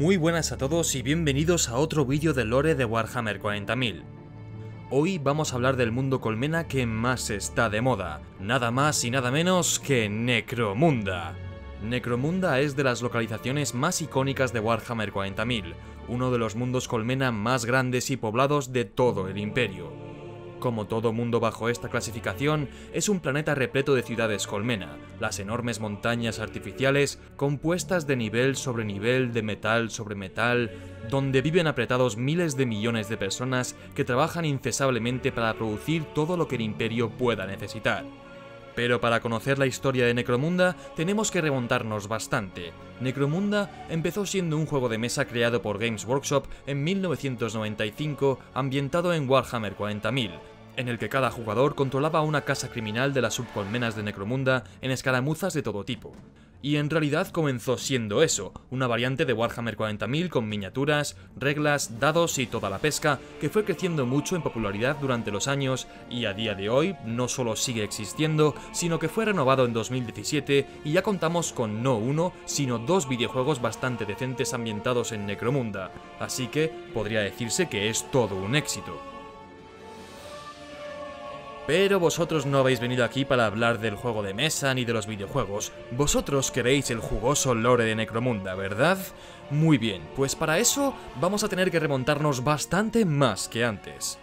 Muy buenas a todos y bienvenidos a otro vídeo del lore de Warhammer 40.000. Hoy vamos a hablar del mundo colmena que más está de moda, nada más y nada menos que Necromunda. Necromunda es de las localizaciones más icónicas de Warhammer 40.000, uno de los mundos colmena más grandes y poblados de todo el imperio. Como todo mundo bajo esta clasificación, es un planeta repleto de ciudades colmena, las enormes montañas artificiales compuestas de nivel sobre nivel, de metal sobre metal, donde viven apretados miles de millones de personas que trabajan incesablemente para producir todo lo que el imperio pueda necesitar. Pero para conocer la historia de Necromunda tenemos que remontarnos bastante. Necromunda empezó siendo un juego de mesa creado por Games Workshop en 1995, ambientado en Warhammer 40.000, en el que cada jugador controlaba una casa criminal de las subcolmenas de Necromunda en escaramuzas de todo tipo. Y en realidad comenzó siendo eso, una variante de Warhammer 40.000 con miniaturas, reglas, dados y toda la pesca, que fue creciendo mucho en popularidad durante los años y a día de hoy no solo sigue existiendo, sino que fue renovado en 2017 y ya contamos con no uno, sino dos videojuegos bastante decentes ambientados en Necromunda, así que podría decirse que es todo un éxito. Pero vosotros no habéis venido aquí para hablar del juego de mesa ni de los videojuegos. Vosotros queréis el jugoso lore de Necromunda, ¿verdad? Muy bien, pues para eso vamos a tener que remontarnos bastante más que antes.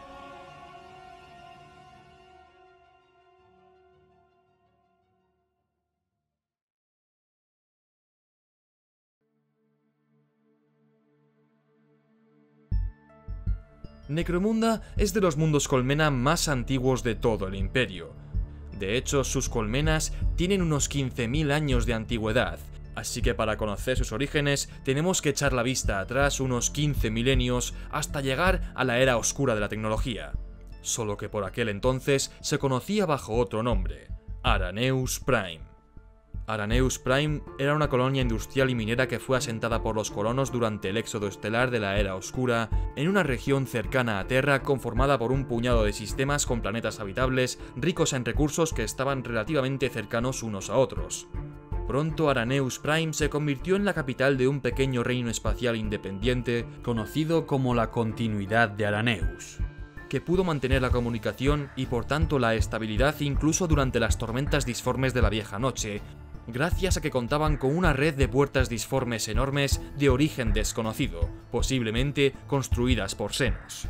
Necromunda es de los mundos colmena más antiguos de todo el imperio. De hecho, sus colmenas tienen unos 15.000 años de antigüedad, así que para conocer sus orígenes tenemos que echar la vista atrás unos 15 milenios hasta llegar a la era oscura de la tecnología. Solo que por aquel entonces se conocía bajo otro nombre, Araneus Prime. Araneus Prime era una colonia industrial y minera que fue asentada por los colonos durante el éxodo estelar de la Era Oscura en una región cercana a Terra conformada por un puñado de sistemas con planetas habitables ricos en recursos que estaban relativamente cercanos unos a otros. Pronto Araneus Prime se convirtió en la capital de un pequeño reino espacial independiente conocido como la Continuidad de Araneus, que pudo mantener la comunicación y por tanto la estabilidad incluso durante las tormentas disformes de la Vieja Noche, gracias a que contaban con una red de puertas disformes enormes de origen desconocido, posiblemente construidas por Xenos.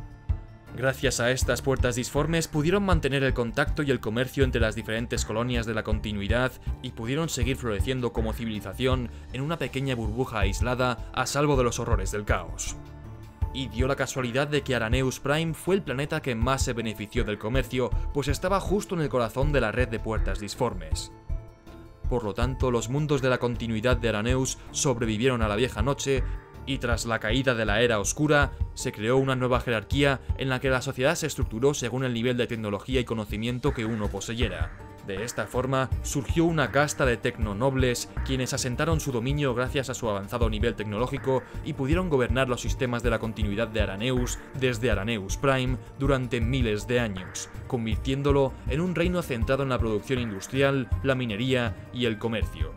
Gracias a estas puertas disformes pudieron mantener el contacto y el comercio entre las diferentes colonias de la continuidad y pudieron seguir floreciendo como civilización en una pequeña burbuja aislada a salvo de los horrores del caos. Y dio la casualidad de que Araneus Prime fue el planeta que más se benefició del comercio, pues estaba justo en el corazón de la red de puertas disformes. Por lo tanto, los mundos de la continuidad de Araneus sobrevivieron a la Vieja Noche, y tras la caída de la Era Oscura, se creó una nueva jerarquía en la que la sociedad se estructuró según el nivel de tecnología y conocimiento que uno poseyera. De esta forma, surgió una casta de tecnonobles, quienes asentaron su dominio gracias a su avanzado nivel tecnológico y pudieron gobernar los sistemas de la continuidad de Araneus desde Araneus Prime durante miles de años, convirtiéndolo en un reino centrado en la producción industrial, la minería y el comercio.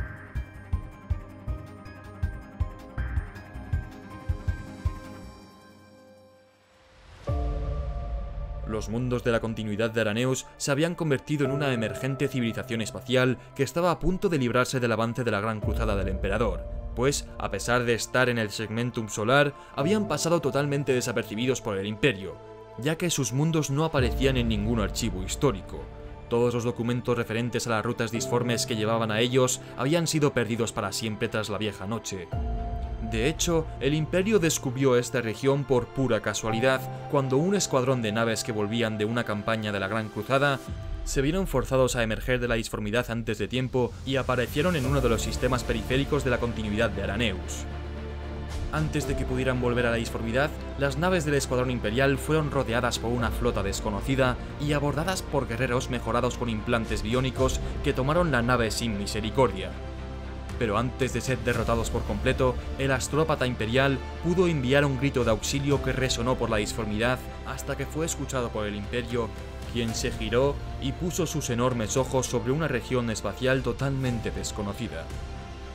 Los mundos de la continuidad de Araneus se habían convertido en una emergente civilización espacial que estaba a punto de librarse del avance de la Gran Cruzada del Emperador, pues, a pesar de estar en el segmentum solar, habían pasado totalmente desapercibidos por el Imperio, ya que sus mundos no aparecían en ningún archivo histórico. Todos los documentos referentes a las rutas disformes que llevaban a ellos habían sido perdidos para siempre tras la Vieja Noche. De hecho, el Imperio descubrió esta región por pura casualidad, cuando un escuadrón de naves que volvían de una campaña de la Gran Cruzada se vieron forzados a emerger de la disformidad antes de tiempo y aparecieron en uno de los sistemas periféricos de la continuidad de Araneus. Antes de que pudieran volver a la disformidad, las naves del escuadrón imperial fueron rodeadas por una flota desconocida y abordadas por guerreros mejorados con implantes biónicos que tomaron la nave sin misericordia. Pero antes de ser derrotados por completo, el astrópata imperial pudo enviar un grito de auxilio que resonó por la disformidad hasta que fue escuchado por el Imperio, quien se giró y puso sus enormes ojos sobre una región espacial totalmente desconocida.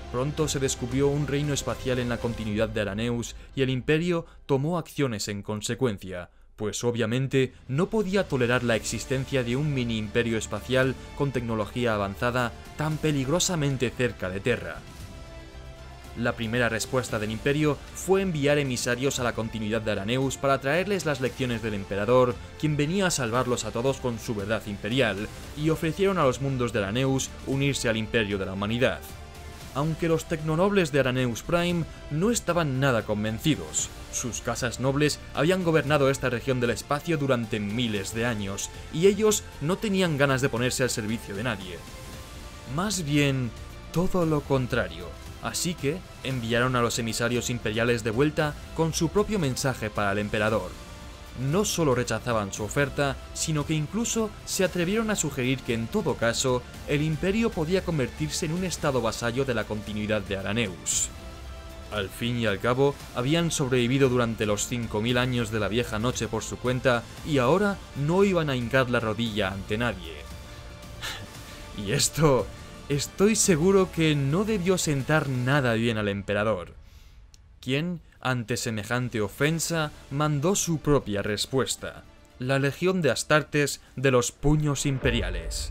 Pronto se descubrió un reino espacial en la continuidad de Araneus y el Imperio tomó acciones en consecuencia, pues obviamente no podía tolerar la existencia de un mini imperio espacial con tecnología avanzada tan peligrosamente cerca de Terra. La primera respuesta del Imperio fue enviar emisarios a la continuidad de Araneus para traerles las lecciones del Emperador, quien venía a salvarlos a todos con su verdad imperial, y ofrecieron a los mundos de Araneus unirse al Imperio de la Humanidad. Aunque los tecnonobles de Araneus Prime no estaban nada convencidos. Sus casas nobles habían gobernado esta región del espacio durante miles de años, y ellos no tenían ganas de ponerse al servicio de nadie. Más bien, todo lo contrario. Así que enviaron a los emisarios imperiales de vuelta con su propio mensaje para el emperador. No solo rechazaban su oferta, sino que incluso se atrevieron a sugerir que en todo caso, el imperio podía convertirse en un estado vasallo de la continuidad de Araneus. Al fin y al cabo, habían sobrevivido durante los 5000 años de la vieja noche por su cuenta y ahora no iban a hincar la rodilla ante nadie. Y esto, estoy seguro que no debió sentar nada bien al emperador, quien, ante semejante ofensa, mandó su propia respuesta: la Legión de Astartes de los Puños Imperiales.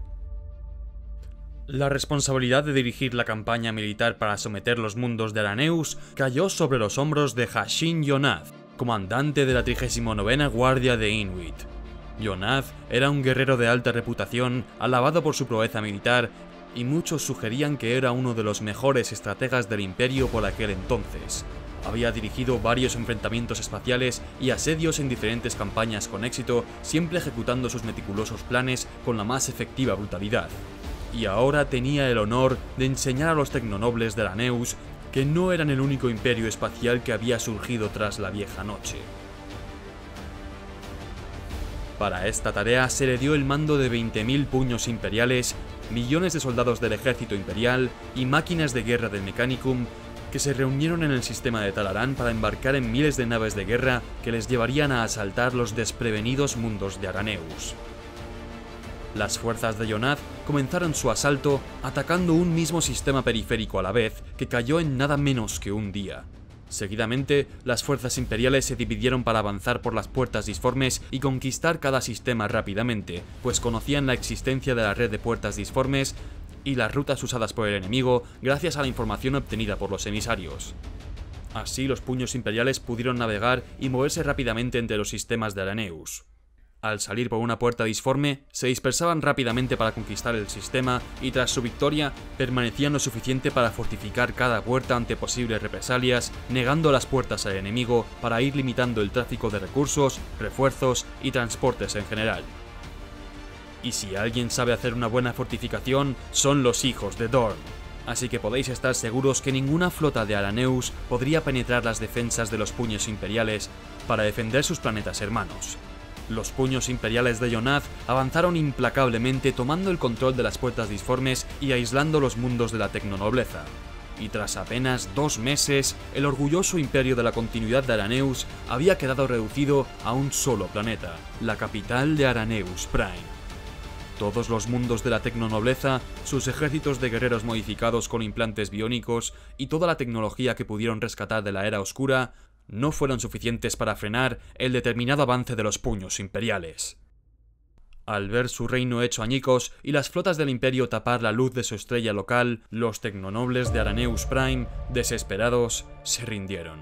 La responsabilidad de dirigir la campaña militar para someter los mundos de Araneus cayó sobre los hombros de Hashin Yonath, comandante de la 39ª Guardia de Inuit. Yonath era un guerrero de alta reputación, alabado por su proeza militar, y muchos sugerían que era uno de los mejores estrategas del Imperio por aquel entonces. Había dirigido varios enfrentamientos espaciales y asedios en diferentes campañas con éxito, siempre ejecutando sus meticulosos planes con la más efectiva brutalidad. Y ahora tenía el honor de enseñar a los tecnonobles de Araneus que no eran el único imperio espacial que había surgido tras la vieja noche. Para esta tarea se le dio el mando de 20.000 puños imperiales, millones de soldados del ejército imperial y máquinas de guerra del Mechanicum, que se reunieron en el sistema de Talaran para embarcar en miles de naves de guerra que les llevarían a asaltar los desprevenidos mundos de Araneus. Las fuerzas de Yonath comenzaron su asalto atacando un mismo sistema periférico a la vez, que cayó en nada menos que un día. Seguidamente, las fuerzas imperiales se dividieron para avanzar por las puertas disformes y conquistar cada sistema rápidamente, pues conocían la existencia de la red de puertas disformes y las rutas usadas por el enemigo gracias a la información obtenida por los emisarios. Así, los puños imperiales pudieron navegar y moverse rápidamente entre los sistemas de Araneus. Al salir por una puerta disforme, se dispersaban rápidamente para conquistar el sistema y tras su victoria, permanecían lo suficiente para fortificar cada puerta ante posibles represalias, negando las puertas al enemigo para ir limitando el tráfico de recursos, refuerzos y transportes en general. Y si alguien sabe hacer una buena fortificación, son los hijos de Dorn. Así que podéis estar seguros que ninguna flota de Araneus podría penetrar las defensas de los puños imperiales para defender sus planetas hermanos. Los puños imperiales de Yonath avanzaron implacablemente tomando el control de las puertas disformes y aislando los mundos de la tecnonobleza. Y tras apenas 2 meses, el orgulloso imperio de la continuidad de Araneus había quedado reducido a un solo planeta, la capital de Araneus Prime. Todos los mundos de la tecnonobleza, sus ejércitos de guerreros modificados con implantes biónicos y toda la tecnología que pudieron rescatar de la Era Oscura no fueron suficientes para frenar el determinado avance de los puños imperiales. Al ver su reino hecho añicos y las flotas del imperio tapar la luz de su estrella local, los tecnonobles de Araneus Prime, desesperados, se rindieron.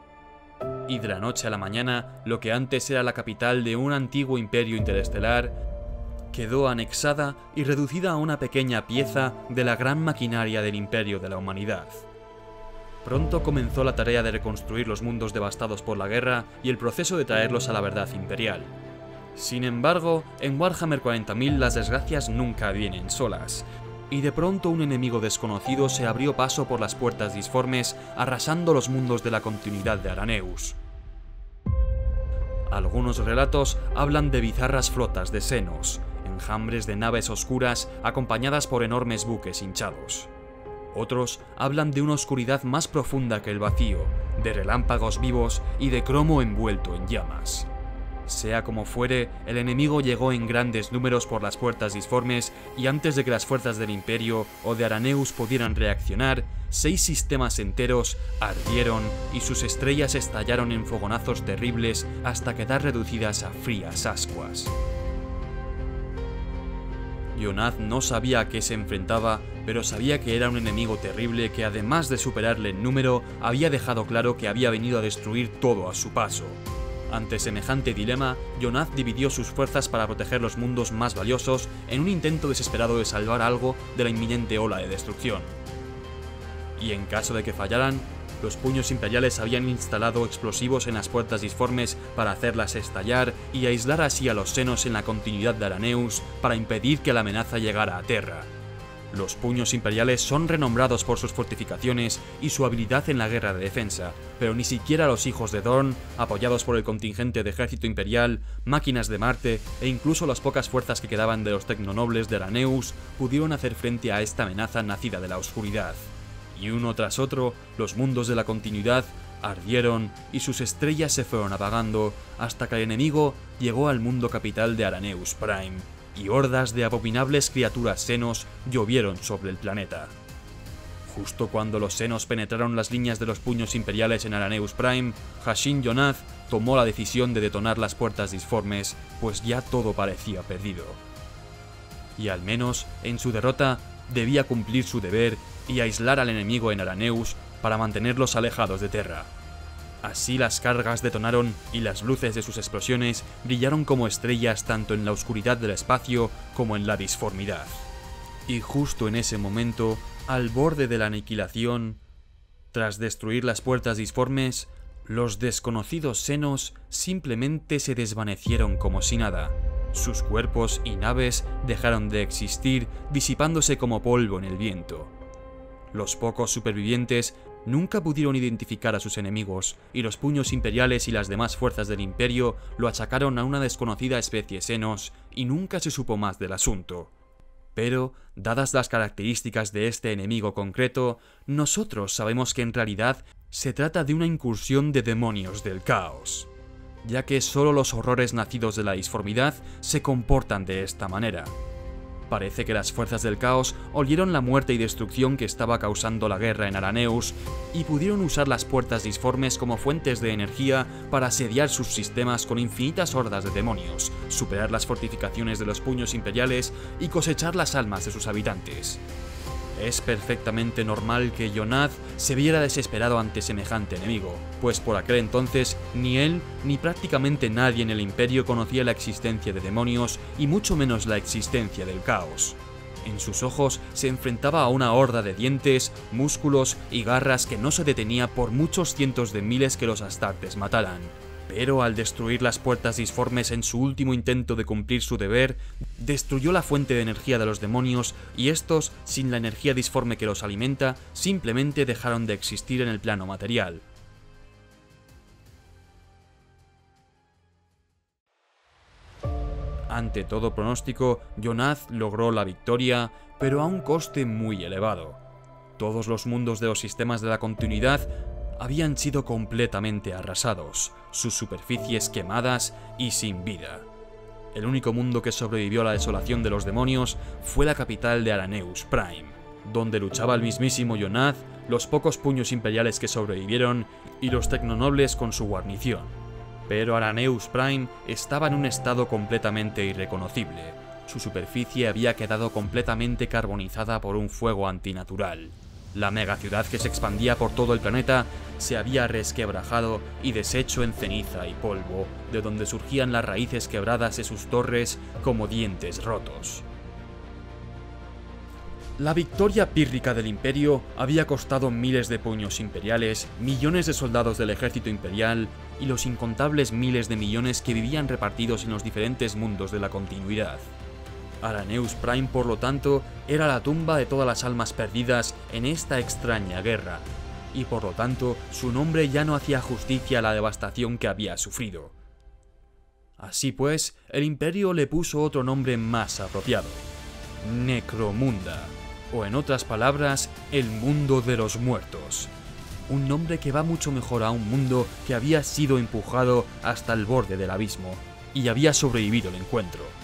Y de la noche a la mañana, lo que antes era la capital de un antiguo imperio interestelar, quedó anexada y reducida a una pequeña pieza de la gran maquinaria del imperio de la humanidad. Pronto comenzó la tarea de reconstruir los mundos devastados por la guerra y el proceso de traerlos a la verdad imperial. Sin embargo, en Warhammer 40.000 las desgracias nunca vienen solas, y de pronto un enemigo desconocido se abrió paso por las puertas disformes, arrasando los mundos de la continuidad de Araneus. Algunos relatos hablan de bizarras flotas de senos, enjambres de naves oscuras acompañadas por enormes buques hinchados. Otros hablan de una oscuridad más profunda que el vacío, de relámpagos vivos y de cromo envuelto en llamas. Sea como fuere, el enemigo llegó en grandes números por las puertas disformes y antes de que las fuerzas del Imperio o de Araneus pudieran reaccionar, 6 sistemas enteros ardieron y sus estrellas estallaron en fogonazos terribles hasta quedar reducidas a frías ascuas. Jonath no sabía a qué se enfrentaba, pero sabía que era un enemigo terrible que, además de superarle en número, había dejado claro que había venido a destruir todo a su paso. Ante semejante dilema, Jonath dividió sus fuerzas para proteger los mundos más valiosos en un intento desesperado de salvar algo de la inminente ola de destrucción. Y en caso de que fallaran, los puños imperiales habían instalado explosivos en las puertas disformes para hacerlas estallar y aislar así a los senos en la continuidad de Araneus para impedir que la amenaza llegara a Terra. Los puños imperiales son renombrados por sus fortificaciones y su habilidad en la guerra de defensa, pero ni siquiera los hijos de Dorn, apoyados por el contingente de ejército imperial, máquinas de Marte e incluso las pocas fuerzas que quedaban de los tecnonobles de Araneus, pudieron hacer frente a esta amenaza nacida de la oscuridad. Y uno tras otro, los mundos de la continuidad ardieron y sus estrellas se fueron apagando hasta que el enemigo llegó al mundo capital de Araneus Prime, y hordas de abominables criaturas senos llovieron sobre el planeta. Justo cuando los senos penetraron las líneas de los puños imperiales en Araneus Prime, Hashin Jonath tomó la decisión de detonar las puertas disformes, pues ya todo parecía perdido. Y al menos, en su derrota, debía cumplir su deber y aislar al enemigo en Araneus para mantenerlos alejados de Terra. Así las cargas detonaron y las luces de sus explosiones brillaron como estrellas tanto en la oscuridad del espacio como en la disformidad. Y justo en ese momento, al borde de la aniquilación, tras destruir las puertas disformes, los desconocidos senos simplemente se desvanecieron como si nada. Sus cuerpos y naves dejaron de existir, disipándose como polvo en el viento. Los pocos supervivientes nunca pudieron identificar a sus enemigos, y los puños imperiales y las demás fuerzas del imperio lo achacaron a una desconocida especie senos, y nunca se supo más del asunto. Pero, dadas las características de este enemigo concreto, nosotros sabemos que en realidad se trata de una incursión de demonios del caos, ya que solo los horrores nacidos de la disformidad se comportan de esta manera. Parece que las fuerzas del caos olieron la muerte y destrucción que estaba causando la guerra en Araneus y pudieron usar las puertas disformes como fuentes de energía para asediar sus sistemas con infinitas hordas de demonios, superar las fortificaciones de los puños imperiales y cosechar las almas de sus habitantes. Es perfectamente normal que Jonath se viera desesperado ante semejante enemigo, pues por aquel entonces ni él ni prácticamente nadie en el Imperio conocía la existencia de demonios y mucho menos la existencia del caos. En sus ojos se enfrentaba a una horda de dientes, músculos y garras que no se detenía por muchos cientos de miles que los astartes mataran. Pero al destruir las puertas disformes en su último intento de cumplir su deber, destruyó la fuente de energía de los demonios y estos, sin la energía disforme que los alimenta, simplemente dejaron de existir en el plano material. Ante todo pronóstico, Jonath logró la victoria, pero a un coste muy elevado. Todos los mundos de los sistemas de la continuidad habían sido completamente arrasados, sus superficies quemadas y sin vida. El único mundo que sobrevivió a la desolación de los demonios fue la capital de Araneus Prime, donde luchaba el mismísimo Jonath, los pocos puños imperiales que sobrevivieron y los tecnonobles con su guarnición. Pero Araneus Prime estaba en un estado completamente irreconocible. Su superficie había quedado completamente carbonizada por un fuego antinatural. La megaciudad que se expandía por todo el planeta se había resquebrajado y deshecho en ceniza y polvo, de donde surgían las raíces quebradas de sus torres como dientes rotos. La victoria pírrica del Imperio había costado miles de puños imperiales, millones de soldados del ejército imperial y los incontables miles de millones que vivían repartidos en los diferentes mundos de la continuidad. Araneus Prime, por lo tanto, era la tumba de todas las almas perdidas en esta extraña guerra, y por lo tanto su nombre ya no hacía justicia a la devastación que había sufrido. Así pues, el Imperio le puso otro nombre más apropiado: Necromunda, o en otras palabras, el mundo de los muertos. Un nombre que va mucho mejor a un mundo que había sido empujado hasta el borde del abismo, y había sobrevivido el encuentro.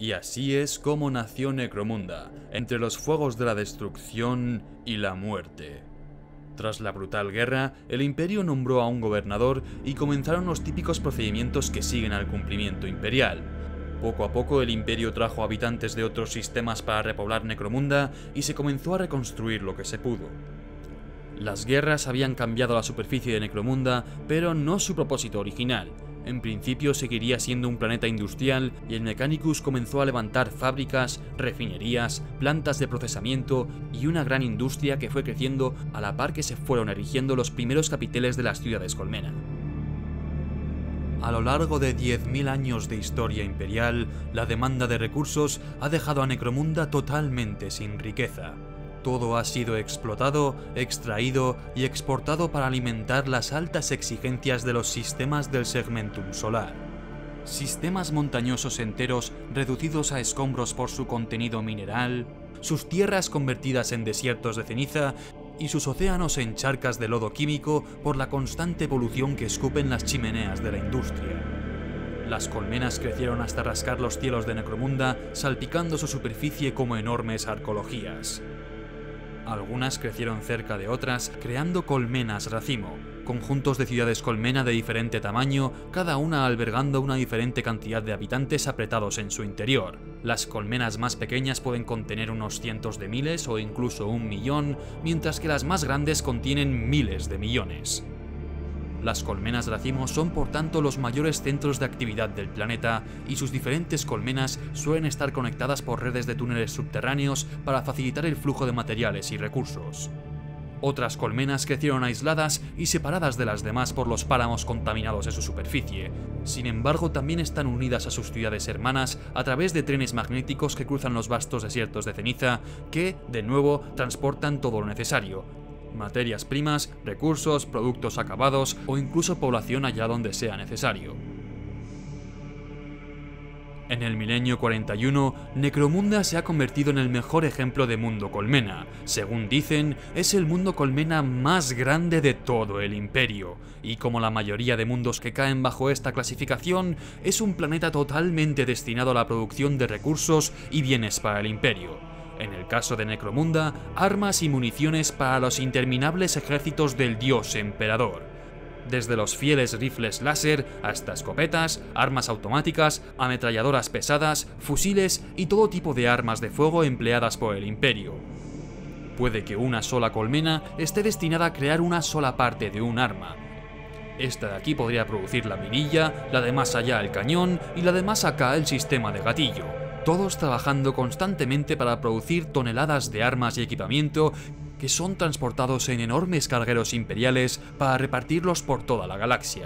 Y así es como nació Necromunda, entre los fuegos de la destrucción y la muerte. Tras la brutal guerra, el Imperio nombró a un gobernador y comenzaron los típicos procedimientos que siguen al cumplimiento imperial. Poco a poco el Imperio trajo habitantes de otros sistemas para repoblar Necromunda y se comenzó a reconstruir lo que se pudo. Las guerras habían cambiado la superficie de Necromunda, pero no su propósito original. En principio seguiría siendo un planeta industrial y el Mechanicus comenzó a levantar fábricas, refinerías, plantas de procesamiento y una gran industria que fue creciendo a la par que se fueron erigiendo los primeros capiteles de las ciudades colmena. A lo largo de 10.000 años de historia imperial, la demanda de recursos ha dejado a Necromunda totalmente sin riqueza. Todo ha sido explotado, extraído y exportado para alimentar las altas exigencias de los sistemas del segmentum solar. Sistemas montañosos enteros reducidos a escombros por su contenido mineral, sus tierras convertidas en desiertos de ceniza y sus océanos en charcas de lodo químico por la constante polución que escupen las chimeneas de la industria. Las colmenas crecieron hasta rascar los cielos de Necromunda, salpicando su superficie como enormes arqueologías. Algunas crecieron cerca de otras, creando colmenas racimo, conjuntos de ciudades colmena de diferente tamaño, cada una albergando una diferente cantidad de habitantes apretados en su interior. Las colmenas más pequeñas pueden contener unos cientos de miles o incluso 1 millón, mientras que las más grandes contienen miles de millones. Las colmenas racimo son por tanto los mayores centros de actividad del planeta y sus diferentes colmenas suelen estar conectadas por redes de túneles subterráneos para facilitar el flujo de materiales y recursos. Otras colmenas crecieron aisladas y separadas de las demás por los páramos contaminados de su superficie. Sin embargo, también están unidas a sus ciudades hermanas a través de trenes magnéticos que cruzan los vastos desiertos de ceniza que, de nuevo, transportan todo lo necesario: materias primas, recursos, productos acabados o incluso población allá donde sea necesario. En el milenio 41, Necromunda se ha convertido en el mejor ejemplo de mundo colmena. Según dicen, es el mundo colmena más grande de todo el imperio, y como la mayoría de mundos que caen bajo esta clasificación, es un planeta totalmente destinado a la producción de recursos y bienes para el imperio. En el caso de Necromunda, armas y municiones para los interminables ejércitos del dios emperador. Desde los fieles rifles láser hasta escopetas, armas automáticas, ametralladoras pesadas, fusiles y todo tipo de armas de fuego empleadas por el imperio. Puede que una sola colmena esté destinada a crear una sola parte de un arma. Esta de aquí podría producir la mirilla, la de más allá el cañón y la de más acá el sistema de gatillo. Todos trabajando constantemente para producir toneladas de armas y equipamiento que son transportados en enormes cargueros imperiales para repartirlos por toda la galaxia.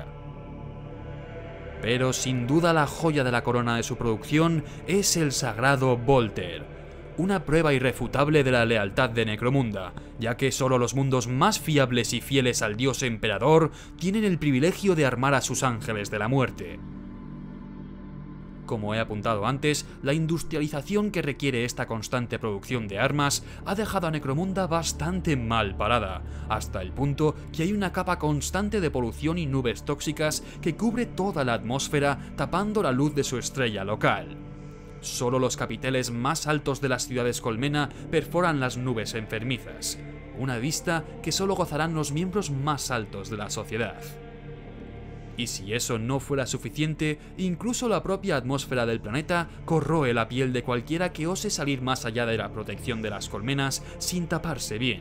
Pero sin duda la joya de la corona de su producción es el sagrado Volter, una prueba irrefutable de la lealtad de Necromunda, ya que solo los mundos más fiables y fieles al dios emperador tienen el privilegio de armar a sus ángeles de la muerte. Como he apuntado antes, la industrialización que requiere esta constante producción de armas ha dejado a Necromunda bastante mal parada, hasta el punto que hay una capa constante de polución y nubes tóxicas que cubre toda la atmósfera tapando la luz de su estrella local. Solo los capiteles más altos de las ciudades colmena perforan las nubes enfermizas, una vista que solo gozarán los miembros más altos de la sociedad. Y si eso no fuera suficiente, incluso la propia atmósfera del planeta corroe la piel de cualquiera que ose salir más allá de la protección de las colmenas sin taparse bien.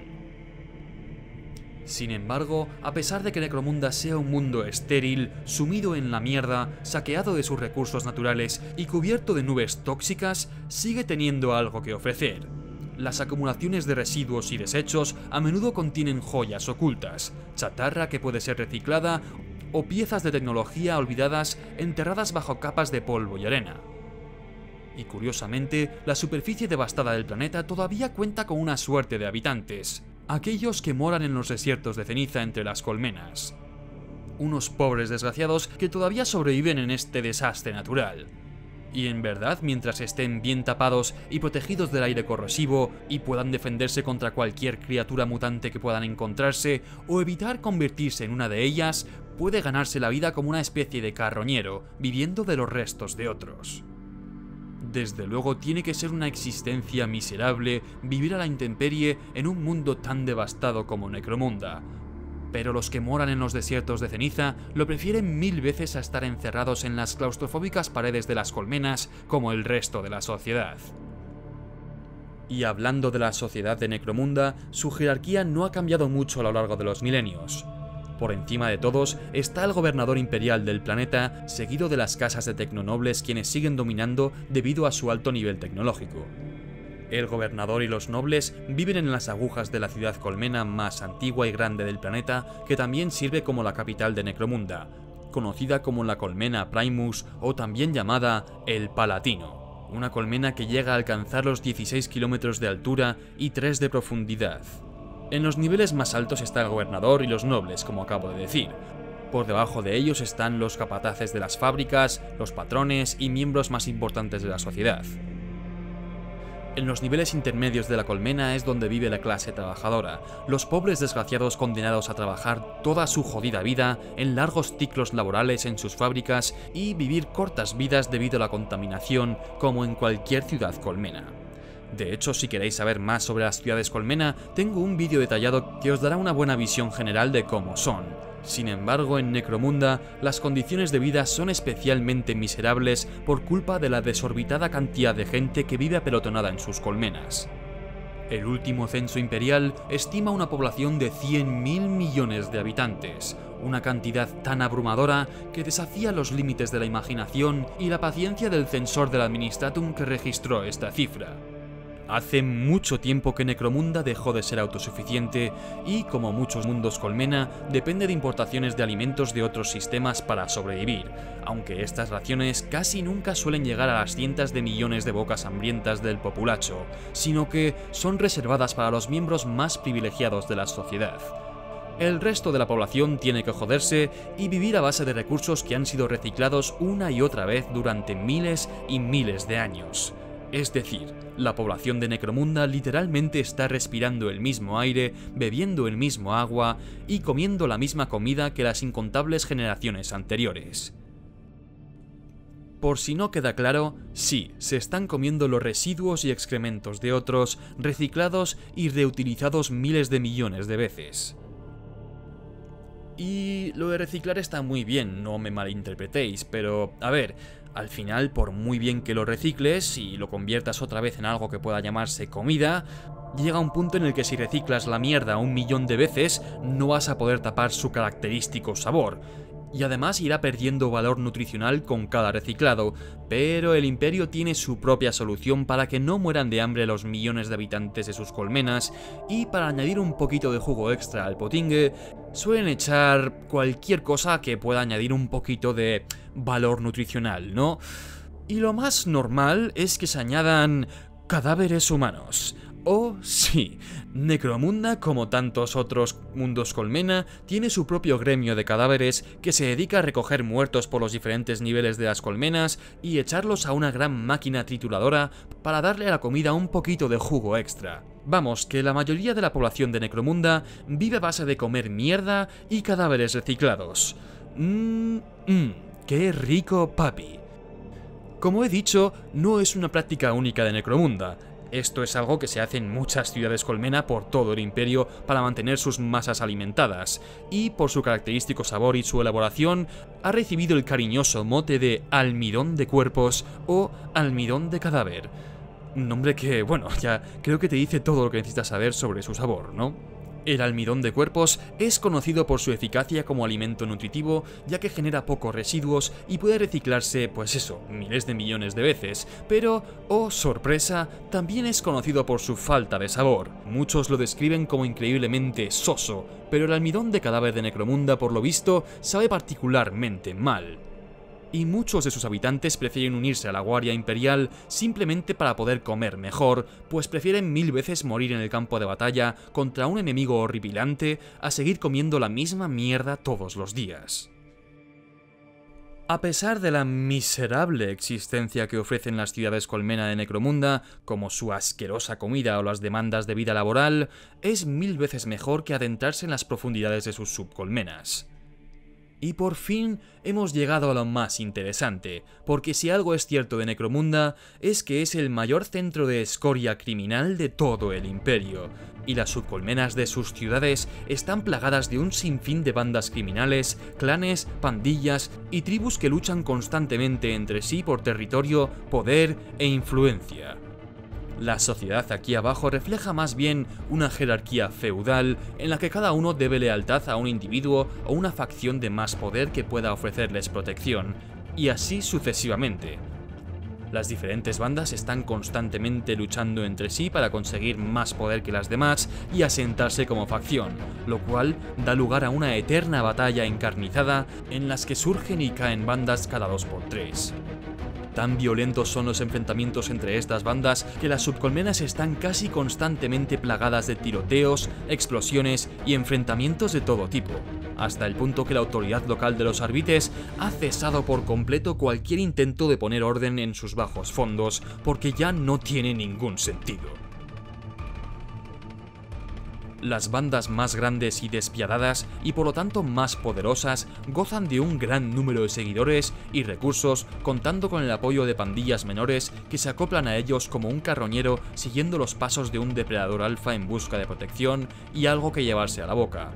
Sin embargo, a pesar de que Necromunda sea un mundo estéril, sumido en la mierda, saqueado de sus recursos naturales y cubierto de nubes tóxicas, sigue teniendo algo que ofrecer. Las acumulaciones de residuos y desechos a menudo contienen joyas ocultas, chatarra que puede ser reciclada o piezas de tecnología olvidadas enterradas bajo capas de polvo y arena. Y curiosamente, la superficie devastada del planeta todavía cuenta con una suerte de habitantes, aquellos que moran en los desiertos de ceniza entre las colmenas. Unos pobres desgraciados que todavía sobreviven en este desastre natural. Y en verdad, mientras estén bien tapados y protegidos del aire corrosivo y puedan defenderse contra cualquier criatura mutante que puedan encontrarse o evitar convertirse en una de ellas, puede ganarse la vida como una especie de carroñero, viviendo de los restos de otros. Desde luego tiene que ser una existencia miserable vivir a la intemperie en un mundo tan devastado como Necromunda. Pero los que moran en los desiertos de ceniza lo prefieren 1000 veces a estar encerrados en las claustrofóbicas paredes de las colmenas como el resto de la sociedad. Y hablando de la sociedad de Necromunda, su jerarquía no ha cambiado mucho a lo largo de los milenios. Por encima de todos está el gobernador imperial del planeta, seguido de las casas de tecnonobles quienes siguen dominando debido a su alto nivel tecnológico. El gobernador y los nobles viven en las agujas de la ciudad colmena más antigua y grande del planeta, que también sirve como la capital de Necromunda, conocida como la Colmena Primus o también llamada el Palatino, una colmena que llega a alcanzar los 16 kilómetros de altura y 3 de profundidad. En los niveles más altos está el gobernador y los nobles, como acabo de decir. Por debajo de ellos están los capataces de las fábricas, los patrones y miembros más importantes de la sociedad. En los niveles intermedios de la colmena es donde vive la clase trabajadora, los pobres desgraciados condenados a trabajar toda su jodida vida en largos ciclos laborales en sus fábricas y vivir cortas vidas debido a la contaminación, como en cualquier ciudad colmena. De hecho, si queréis saber más sobre las ciudades colmena, tengo un vídeo detallado que os dará una buena visión general de cómo son. Sin embargo, en Necromunda, las condiciones de vida son especialmente miserables por culpa de la desorbitada cantidad de gente que vive apelotonada en sus colmenas. El último censo imperial estima una población de 100.000 millones de habitantes, una cantidad tan abrumadora que desafía los límites de la imaginación y la paciencia del censor del Administratum que registró esta cifra. Hace mucho tiempo que Necromunda dejó de ser autosuficiente y, como muchos mundos colmena, depende de importaciones de alimentos de otros sistemas para sobrevivir, aunque estas raciones casi nunca suelen llegar a las cientos de millones de bocas hambrientas del populacho, sino que son reservadas para los miembros más privilegiados de la sociedad. El resto de la población tiene que joderse y vivir a base de recursos que han sido reciclados una y otra vez durante miles y miles de años. Es decir, la población de Necromunda literalmente está respirando el mismo aire, bebiendo el mismo agua y comiendo la misma comida que las incontables generaciones anteriores. Por si no queda claro, sí, se están comiendo los residuos y excrementos de otros, reciclados y reutilizados miles de millones de veces. Y lo de reciclar está muy bien, no me malinterpretéis, pero a ver, al final, por muy bien que lo recicles y lo conviertas otra vez en algo que pueda llamarse comida, llega un punto en el que si reciclas la mierda 1.000.000 de veces, no vas a poder tapar su característico sabor. Y además irá perdiendo valor nutricional con cada reciclado, pero el Imperio tiene su propia solución para que no mueran de hambre los millones de habitantes de sus colmenas, y para añadir un poquito de jugo extra al potingue, suelen echar cualquier cosa que pueda añadir un poquito de valor nutricional, ¿no? Y lo más normal es que se añadan cadáveres humanos. Oh, sí, Necromunda, como tantos otros mundos colmena, tiene su propio gremio de cadáveres que se dedica a recoger muertos por los diferentes niveles de las colmenas y echarlos a una gran máquina trituradora para darle a la comida un poquito de jugo extra. Vamos, que la mayoría de la población de Necromunda vive a base de comer mierda y cadáveres reciclados. ¡Qué rico, papi! Como he dicho, no es una práctica única de Necromunda. Esto es algo que se hace en muchas ciudades colmena por todo el imperio para mantener sus masas alimentadas, y por su característico sabor y su elaboración, ha recibido el cariñoso mote de almidón de cuerpos o almidón de cadáver. Un nombre que, bueno, ya creo que te dice todo lo que necesitas saber sobre su sabor, ¿no? El almidón de cuerpos es conocido por su eficacia como alimento nutritivo, ya que genera pocos residuos y puede reciclarse, pues eso, miles de millones de veces, pero, oh sorpresa, también es conocido por su falta de sabor. Muchos lo describen como increíblemente soso, pero el almidón de cadáver de Necromunda, por lo visto, sabe particularmente mal. Y muchos de sus habitantes prefieren unirse a la Guardia Imperial simplemente para poder comer mejor, pues prefieren 1000 veces morir en el campo de batalla contra un enemigo horripilante a seguir comiendo la misma mierda todos los días. A pesar de la miserable existencia que ofrecen las ciudades colmena de Necromunda, como su asquerosa comida o las demandas de vida laboral, es 1000 veces mejor que adentrarse en las profundidades de sus subcolmenas. Y por fin hemos llegado a lo más interesante, porque si algo es cierto de Necromunda es que es el mayor centro de escoria criminal de todo el imperio, y las subcolmenas de sus ciudades están plagadas de un sinfín de bandas criminales, clanes, pandillas y tribus que luchan constantemente entre sí por territorio, poder e influencia. La sociedad aquí abajo refleja más bien una jerarquía feudal en la que cada uno debe lealtad a un individuo o una facción de más poder que pueda ofrecerles protección, y así sucesivamente. Las diferentes bandas están constantemente luchando entre sí para conseguir más poder que las demás y asentarse como facción, lo cual da lugar a una eterna batalla encarnizada en las que surgen y caen bandas cada 2×3. Tan violentos son los enfrentamientos entre estas bandas que las subcolmenas están casi constantemente plagadas de tiroteos, explosiones y enfrentamientos de todo tipo, hasta el punto que la autoridad local de los Arbites ha cesado por completo cualquier intento de poner orden en sus bajos fondos, porque ya no tiene ningún sentido. Las bandas más grandes y despiadadas, y por lo tanto más poderosas, gozan de un gran número de seguidores y recursos, contando con el apoyo de pandillas menores que se acoplan a ellos como un carroñero siguiendo los pasos de un depredador alfa en busca de protección y algo que llevarse a la boca.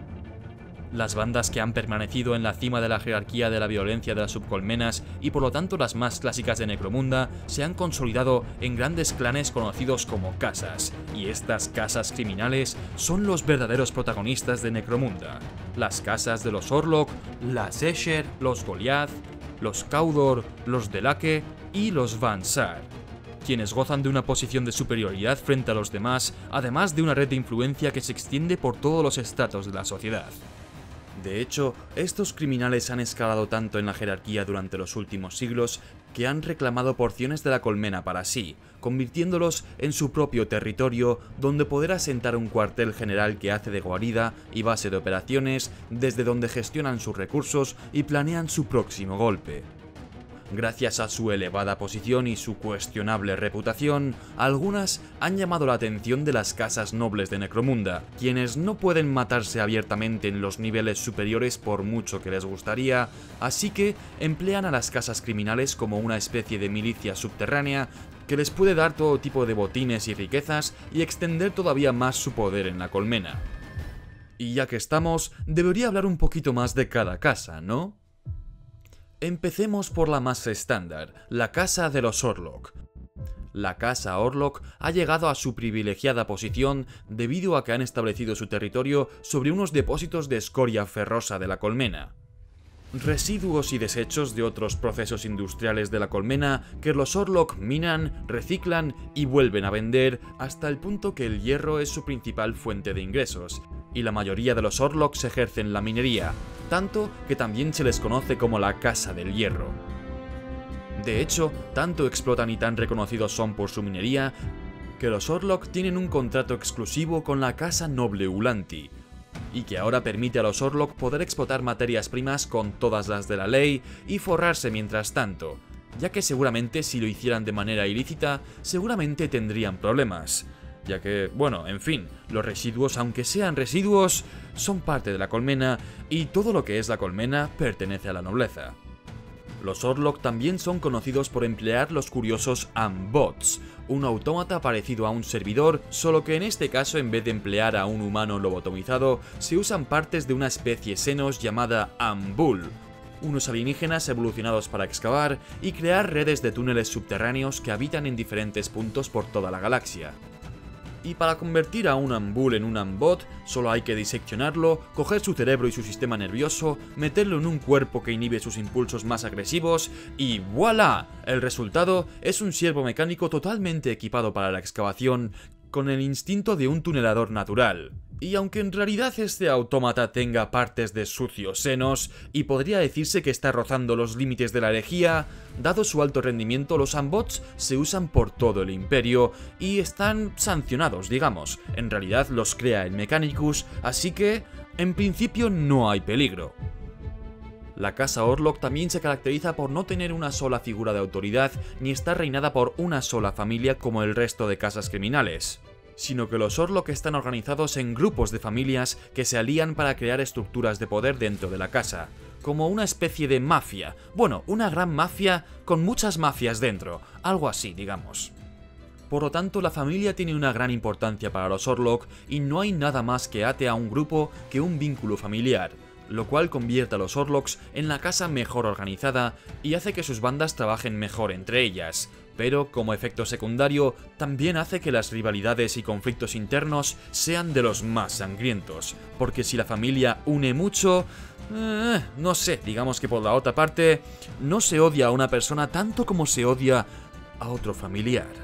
Las bandas que han permanecido en la cima de la jerarquía de la violencia de las subcolmenas y por lo tanto las más clásicas de Necromunda se han consolidado en grandes clanes conocidos como casas, y estas casas criminales son los verdaderos protagonistas de Necromunda. Las casas de los Orlok, las Escher, los Goliath, los Cawdor, los Delake y los Van Saar, quienes gozan de una posición de superioridad frente a los demás, además de una red de influencia que se extiende por todos los estratos de la sociedad. De hecho, estos criminales han escalado tanto en la jerarquía durante los últimos siglos que han reclamado porciones de la colmena para sí, convirtiéndolos en su propio territorio donde poder asentar un cuartel general que hace de guarida y base de operaciones, desde donde gestionan sus recursos y planean su próximo golpe. Gracias a su elevada posición y su cuestionable reputación, algunas han llamado la atención de las casas nobles de Necromunda, quienes no pueden matarse abiertamente en los niveles superiores por mucho que les gustaría, así que emplean a las casas criminales como una especie de milicia subterránea que les puede dar todo tipo de botines y riquezas y extender todavía más su poder en la colmena. Y ya que estamos, debería hablar un poquito más de cada casa, ¿no? Empecemos por la más estándar, la casa de los Orlok. La casa Orlok ha llegado a su privilegiada posición debido a que han establecido su territorio sobre unos depósitos de escoria ferrosa de la colmena. Residuos y desechos de otros procesos industriales de la colmena que los Orlok minan, reciclan y vuelven a vender hasta el punto que el hierro es su principal fuente de ingresos, y la mayoría de los Orlok ejercen la minería, tanto que también se les conoce como la Casa del Hierro. De hecho, tanto explotan y tan reconocidos son por su minería, que los Orlok tienen un contrato exclusivo con la Casa Noble Ulanti, y que ahora permite a los Orlok poder explotar materias primas con todas las de la ley y forrarse mientras tanto, ya que seguramente si lo hicieran de manera ilícita, seguramente tendrían problemas. Ya que, bueno, en fin, los residuos, aunque sean residuos, son parte de la colmena y todo lo que es la colmena pertenece a la nobleza. Los Orlok también son conocidos por emplear los curiosos Ambots, un autómata parecido a un servidor, solo que en este caso en vez de emplear a un humano lobotomizado, se usan partes de una especie Xenos llamada Ambul, unos alienígenas evolucionados para excavar y crear redes de túneles subterráneos que habitan en diferentes puntos por toda la galaxia. Y para convertir a un Ambul en un Ambot, solo hay que diseccionarlo, coger su cerebro y su sistema nervioso, meterlo en un cuerpo que inhibe sus impulsos más agresivos y ¡voilá! El resultado es un siervo mecánico totalmente equipado para la excavación, con el instinto de un tunelador natural. Y aunque en realidad este autómata tenga partes de sucios senos, y podría decirse que está rozando los límites de la herejía, dado su alto rendimiento, los Ambots se usan por todo el imperio y están sancionados, digamos. En realidad los crea el Mechanicus, así que, en principio, no hay peligro. La casa Orlok también se caracteriza por no tener una sola figura de autoridad ni estar reinada por una sola familia como el resto de casas criminales, sino que los Orlok están organizados en grupos de familias que se alían para crear estructuras de poder dentro de la casa, como una especie de mafia. Bueno, una gran mafia con muchas mafias dentro, algo así, digamos. Por lo tanto, la familia tiene una gran importancia para los Orlok y no hay nada más que ate a un grupo que un vínculo familiar, lo cual convierte a los Orloks en la casa mejor organizada y hace que sus bandas trabajen mejor entre ellas, pero como efecto secundario también hace que las rivalidades y conflictos internos sean de los más sangrientos, porque si la familia une mucho, no sé, digamos que por la otra parte, no se odia a una persona tanto como se odia a otro familiar.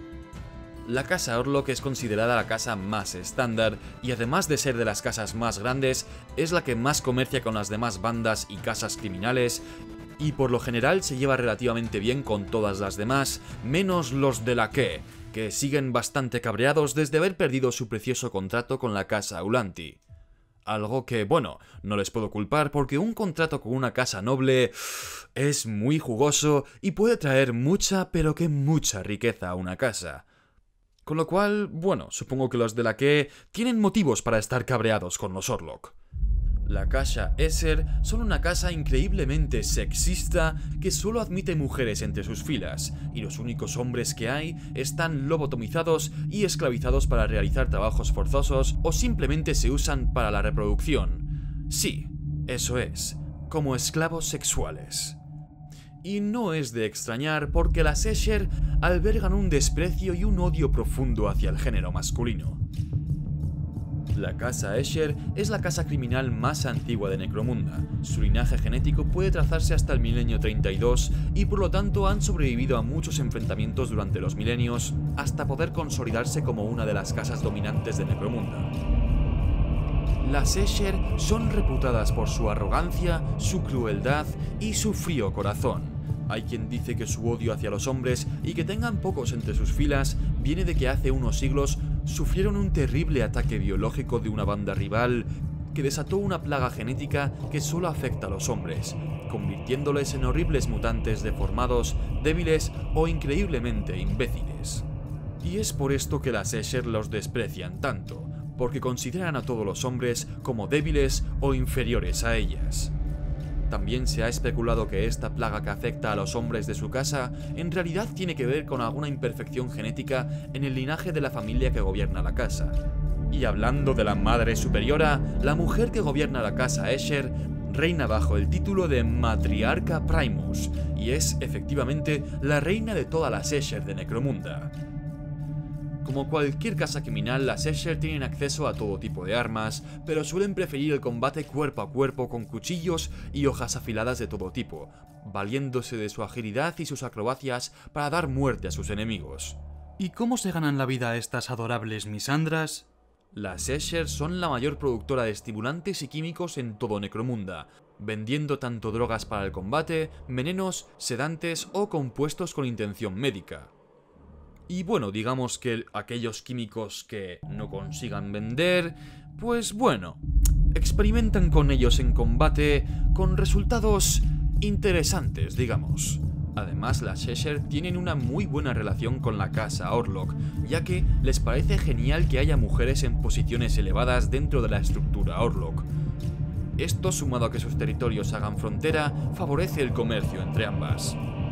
La casa Orlok es considerada la casa más estándar y además de ser de las casas más grandes, es la que más comercia con las demás bandas y casas criminales y por lo general se lleva relativamente bien con todas las demás, menos los de la que siguen bastante cabreados desde haber perdido su precioso contrato con la casa Ulanti. Algo que, bueno, no les puedo culpar porque un contrato con una casa noble es muy jugoso y puede traer mucha, pero que mucha riqueza a una casa. Con lo cual, bueno, supongo que los de la que tienen motivos para estar cabreados con los Orlok. La casa Escher son una casa increíblemente sexista que solo admite mujeres entre sus filas, y los únicos hombres que hay están lobotomizados y esclavizados para realizar trabajos forzosos o simplemente se usan para la reproducción. Sí, eso es, como esclavos sexuales. Y no es de extrañar porque las Escher albergan un desprecio y un odio profundo hacia el género masculino. La casa Escher es la casa criminal más antigua de Necromunda. Su linaje genético puede trazarse hasta el milenio 32 y por lo tanto han sobrevivido a muchos enfrentamientos durante los milenios hasta poder consolidarse como una de las casas dominantes de Necromunda. Las Escher son reputadas por su arrogancia, su crueldad y su frío corazón. Hay quien dice que su odio hacia los hombres y que tengan pocos entre sus filas viene de que hace unos siglos sufrieron un terrible ataque biológico de una banda rival que desató una plaga genética que solo afecta a los hombres, convirtiéndoles en horribles mutantes deformados, débiles o increíblemente imbéciles. Y es por esto que las Escher los desprecian tanto, porque consideran a todos los hombres como débiles o inferiores a ellas. También se ha especulado que esta plaga que afecta a los hombres de su casa en realidad tiene que ver con alguna imperfección genética en el linaje de la familia que gobierna la casa. Y hablando de la Madre Superiora, la mujer que gobierna la casa Escher reina bajo el título de Matriarca Primus, y es efectivamente la reina de todas las Escher de Necromunda. Como cualquier casa criminal, las Escher tienen acceso a todo tipo de armas, pero suelen preferir el combate cuerpo a cuerpo con cuchillos y hojas afiladas de todo tipo, valiéndose de su agilidad y sus acrobacias para dar muerte a sus enemigos. ¿Y cómo se ganan la vida estas adorables misandras? Las Escher son la mayor productora de estimulantes y químicos en todo Necromunda, vendiendo tanto drogas para el combate, venenos, sedantes o compuestos con intención médica. Y bueno, digamos que aquellos químicos que no consigan vender, pues bueno, experimentan con ellos en combate con resultados interesantes, digamos. Además, las Escher tienen una muy buena relación con la casa Orlok, ya que les parece genial que haya mujeres en posiciones elevadas dentro de la estructura Orlok. Esto, sumado a que sus territorios hagan frontera, favorece el comercio entre ambas.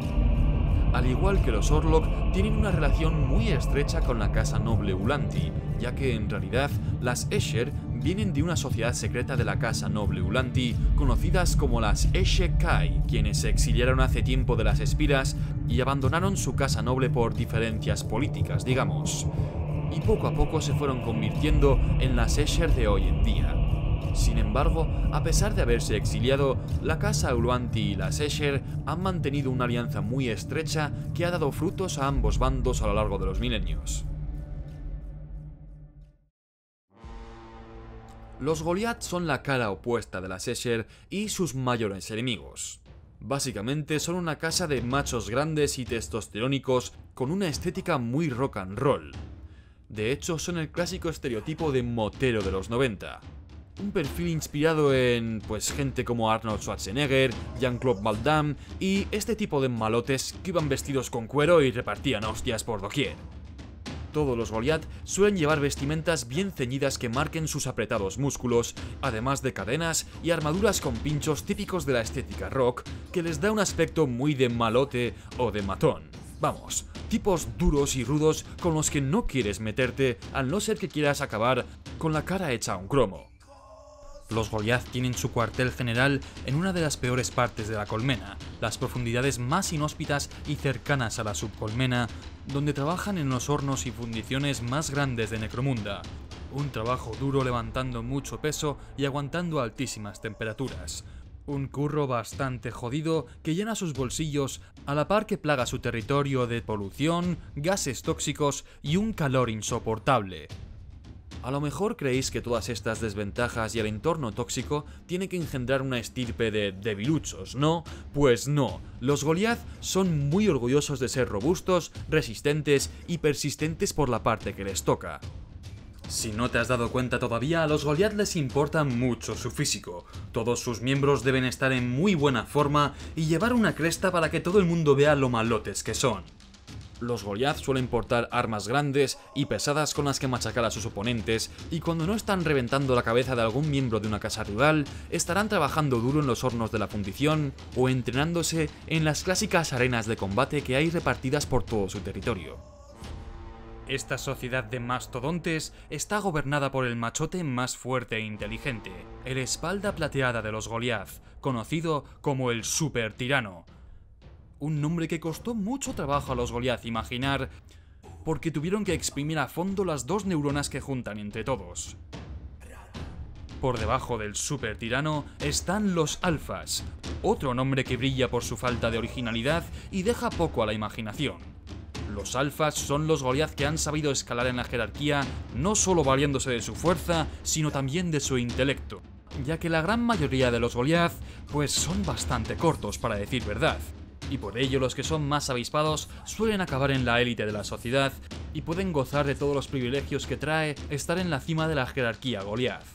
Al igual que los Orlok, tienen una relación muy estrecha con la casa noble Ulanti, ya que en realidad las Escher vienen de una sociedad secreta de la casa noble Ulanti, conocidas como las Esche-Kai, quienes se exiliaron hace tiempo de las Espiras y abandonaron su casa noble por diferencias políticas, digamos. Y poco a poco se fueron convirtiendo en las Escher de hoy en día. Sin embargo, a pesar de haberse exiliado, la casa Ulanti y las Escher han mantenido una alianza muy estrecha que ha dado frutos a ambos bandos a lo largo de los milenios. Los Goliath son la cara opuesta de las Escher y sus mayores enemigos. Básicamente son una casa de machos grandes y testosterónicos con una estética muy rock and roll. De hecho, son el clásico estereotipo de motero de los 90. Un perfil inspirado en, pues, gente como Arnold Schwarzenegger, Jean-Claude Van Damme y este tipo de malotes que iban vestidos con cuero y repartían hostias por doquier. Todos los Goliath suelen llevar vestimentas bien ceñidas que marquen sus apretados músculos, además de cadenas y armaduras con pinchos típicos de la estética rock, que les da un aspecto muy de malote o de matón. Vamos, tipos duros y rudos con los que no quieres meterte, al no ser que quieras acabar con la cara hecha un cromo. Los Goliath tienen su cuartel general en una de las peores partes de la colmena, las profundidades más inhóspitas y cercanas a la subcolmena, donde trabajan en los hornos y fundiciones más grandes de Necromunda. Un trabajo duro levantando mucho peso y aguantando altísimas temperaturas. Un curro bastante jodido que llena sus bolsillos a la par que plaga su territorio de polución, gases tóxicos y un calor insoportable. A lo mejor creéis que todas estas desventajas y el entorno tóxico tienen que engendrar una estirpe de debiluchos, ¿no? Pues no, los Goliath son muy orgullosos de ser robustos, resistentes y persistentes por la parte que les toca. Si no te has dado cuenta todavía, a los Goliath les importa mucho su físico. Todos sus miembros deben estar en muy buena forma y llevar una cresta para que todo el mundo vea lo malotes que son. Los Goliath suelen portar armas grandes y pesadas con las que machacar a sus oponentes, y cuando no están reventando la cabeza de algún miembro de una casa rival, estarán trabajando duro en los hornos de la fundición o entrenándose en las clásicas arenas de combate que hay repartidas por todo su territorio. Esta sociedad de mastodontes está gobernada por el machote más fuerte e inteligente, el espalda plateada de los Goliath, conocido como el Super Tirano. Un nombre que costó mucho trabajo a los Goliath imaginar, porque tuvieron que exprimir a fondo las dos neuronas que juntan entre todos. Por debajo del Super Tirano están los Alfas, otro nombre que brilla por su falta de originalidad y deja poco a la imaginación. Los Alfas son los Goliath que han sabido escalar en la jerarquía, no solo valiéndose de su fuerza, sino también de su intelecto, ya que la gran mayoría de los Goliath pues son bastante cortos, para decir verdad. Y por ello los que son más avispados suelen acabar en la élite de la sociedad y pueden gozar de todos los privilegios que trae estar en la cima de la jerarquía Goliath.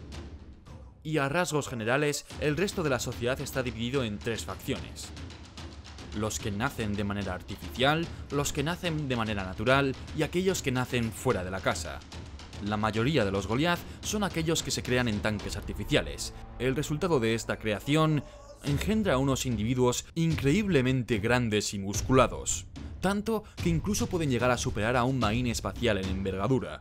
Y a rasgos generales, el resto de la sociedad está dividido en tres facciones. Los que nacen de manera artificial, los que nacen de manera natural y aquellos que nacen fuera de la casa. La mayoría de los Goliath son aquellos que se crean en tanques artificiales. El resultado de esta creación engendra a unos individuos increíblemente grandes y musculados, tanto que incluso pueden llegar a superar a un Marine espacial en envergadura.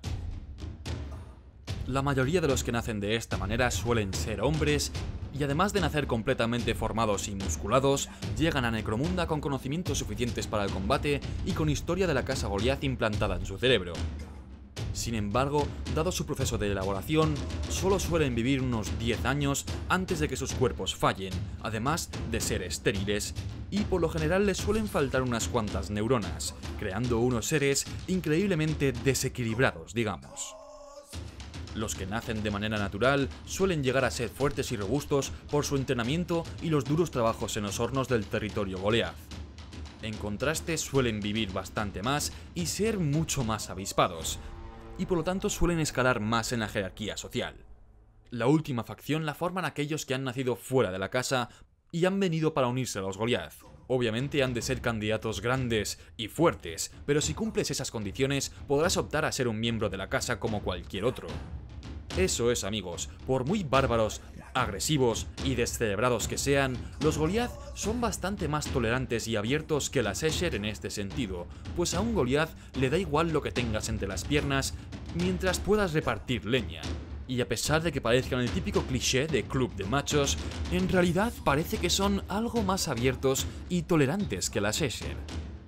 La mayoría de los que nacen de esta manera suelen ser hombres, y además de nacer completamente formados y musculados, llegan a Necromunda con conocimientos suficientes para el combate y con historia de la casa Goliath implantada en su cerebro. Sin embargo, dado su proceso de elaboración, solo suelen vivir unos 10 años antes de que sus cuerpos fallen, además de ser estériles, y por lo general les suelen faltar unas cuantas neuronas, creando unos seres increíblemente desequilibrados, digamos. Los que nacen de manera natural suelen llegar a ser fuertes y robustos por su entrenamiento y los duros trabajos en los hornos del territorio Goliath. En contraste, suelen vivir bastante más y ser mucho más avispados, y por lo tanto suelen escalar más en la jerarquía social. La última facción la forman aquellos que han nacido fuera de la casa y han venido para unirse a los Goliath. Obviamente han de ser candidatos grandes y fuertes, pero si cumples esas condiciones podrás optar a ser un miembro de la casa como cualquier otro. Eso es, amigos, por muy bárbaros, agresivos y descerebrados que sean, los Goliath son bastante más tolerantes y abiertos que las Escher en este sentido, pues a un Goliath le da igual lo que tengas entre las piernas mientras puedas repartir leña. Y a pesar de que parezcan el típico cliché de club de machos, en realidad parece que son algo más abiertos y tolerantes que las Escher.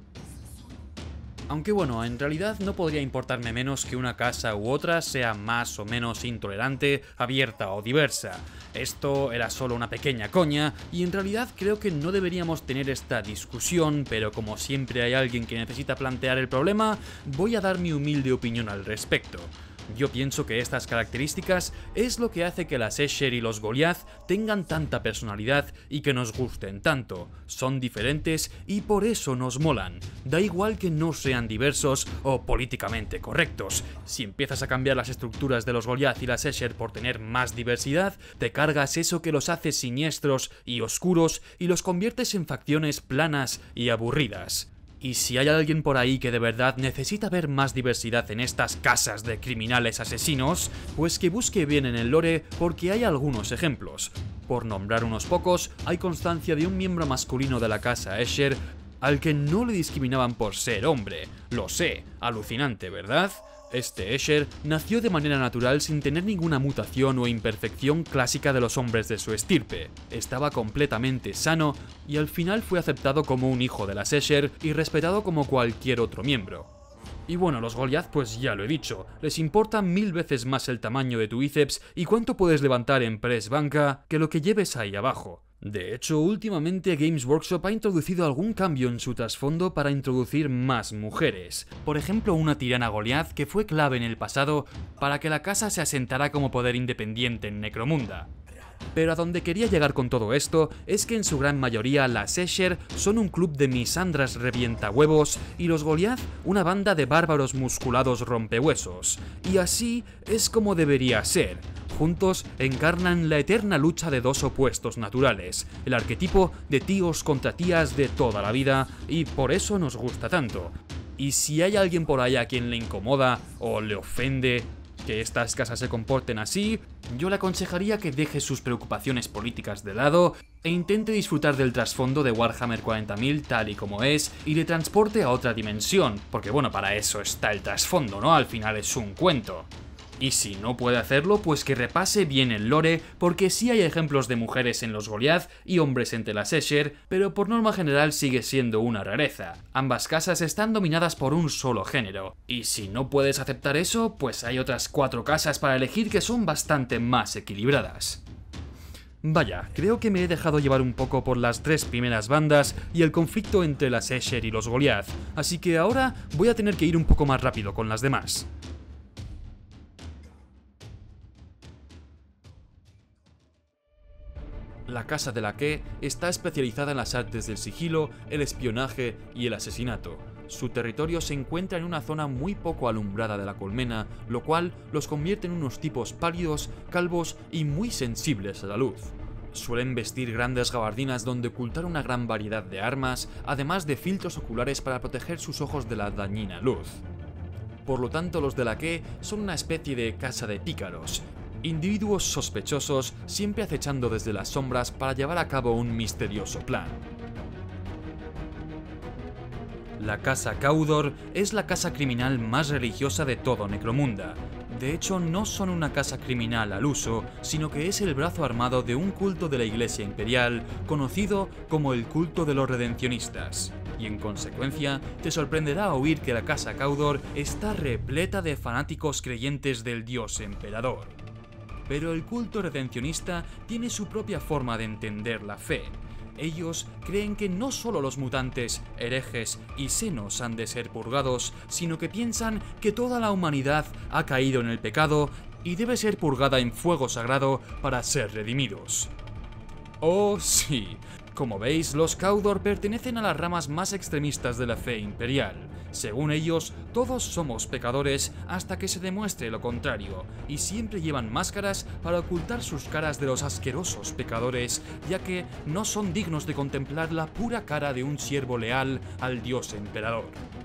Aunque bueno, en realidad no podría importarme menos que una casa u otra sea más o menos intolerante, abierta o diversa. Esto era solo una pequeña coña, y en realidad creo que no deberíamos tener esta discusión, pero como siempre hay alguien que necesita plantear el problema, voy a dar mi humilde opinión al respecto. Yo pienso que estas características es lo que hace que las Escher y los Goliath tengan tanta personalidad y que nos gusten tanto. Son diferentes y por eso nos molan. Da igual que no sean diversos o políticamente correctos. Si empiezas a cambiar las estructuras de los Goliath y las Escher por tener más diversidad, te cargas eso que los hace siniestros y oscuros y los conviertes en facciones planas y aburridas. Y si hay alguien por ahí que de verdad necesita ver más diversidad en estas casas de criminales asesinos, pues que busque bien en el lore porque hay algunos ejemplos. Por nombrar unos pocos, hay constancia de un miembro masculino de la casa Escher al que no le discriminaban por ser hombre. Lo sé, alucinante, ¿verdad? Este Escher nació de manera natural sin tener ninguna mutación o imperfección clásica de los hombres de su estirpe. Estaba completamente sano y al final fue aceptado como un hijo de las Escher y respetado como cualquier otro miembro. Y bueno, los Goliath pues ya lo he dicho, les importa 1000 veces más el tamaño de tu bíceps y cuánto puedes levantar en press banca que lo que lleves ahí abajo. De hecho, últimamente Games Workshop ha introducido algún cambio en su trasfondo para introducir más mujeres. Por ejemplo, una tirana Goliath que fue clave en el pasado para que la casa se asentara como poder independiente en Necromunda. Pero a donde quería llegar con todo esto es que en su gran mayoría las Escher son un club de misandras revientahuevos y los Goliath una banda de bárbaros musculados rompehuesos. Y así es como debería ser. Juntos encarnan la eterna lucha de dos opuestos naturales, el arquetipo de tíos contra tías de toda la vida, y por eso nos gusta tanto. Y si hay alguien por ahí a quien le incomoda o le ofende que estas casas se comporten así, yo le aconsejaría que deje sus preocupaciones políticas de lado e intente disfrutar del trasfondo de Warhammer 40.000 tal y como es y le transporte a otra dimensión, porque bueno, para eso está el trasfondo, ¿no? Al final es un cuento. Y si no puede hacerlo, pues que repase bien el lore, porque sí hay ejemplos de mujeres en los Goliath y hombres entre las Escher, pero por norma general sigue siendo una rareza. Ambas casas están dominadas por un solo género, y si no puedes aceptar eso, pues hay otras 4 casas para elegir que son bastante más equilibradas. Vaya, creo que me he dejado llevar un poco por las 3 primeras bandas y el conflicto entre las Escher y los Goliath, así que ahora voy a tener que ir un poco más rápido con las demás. La Casa de Lacquée está especializada en las artes del sigilo, el espionaje y el asesinato. Su territorio se encuentra en una zona muy poco alumbrada de la colmena, lo cual los convierte en unos tipos pálidos, calvos y muy sensibles a la luz. Suelen vestir grandes gabardinas donde ocultar una gran variedad de armas, además de filtros oculares para proteger sus ojos de la dañina luz. Por lo tanto, los de Lacquée son una especie de casa de pícaros, individuos sospechosos siempre acechando desde las sombras para llevar a cabo un misterioso plan. La Casa Cawdor es la casa criminal más religiosa de todo Necromunda. De hecho, no son una casa criminal al uso, sino que es el brazo armado de un culto de la Iglesia Imperial conocido como el culto de los redencionistas. Y en consecuencia, te sorprenderá oír que la Casa Cawdor está repleta de fanáticos creyentes del dios emperador. Pero el culto redencionista tiene su propia forma de entender la fe. Ellos creen que no solo los mutantes, herejes y senos han de ser purgados, sino que piensan que toda la humanidad ha caído en el pecado y debe ser purgada en fuego sagrado para ser redimidos. Oh sí, como veis, los Cawdor pertenecen a las ramas más extremistas de la fe imperial. Según ellos, todos somos pecadores hasta que se demuestre lo contrario, y siempre llevan máscaras para ocultar sus caras de los asquerosos pecadores, ya que no son dignos de contemplar la pura cara de un siervo leal al dios emperador.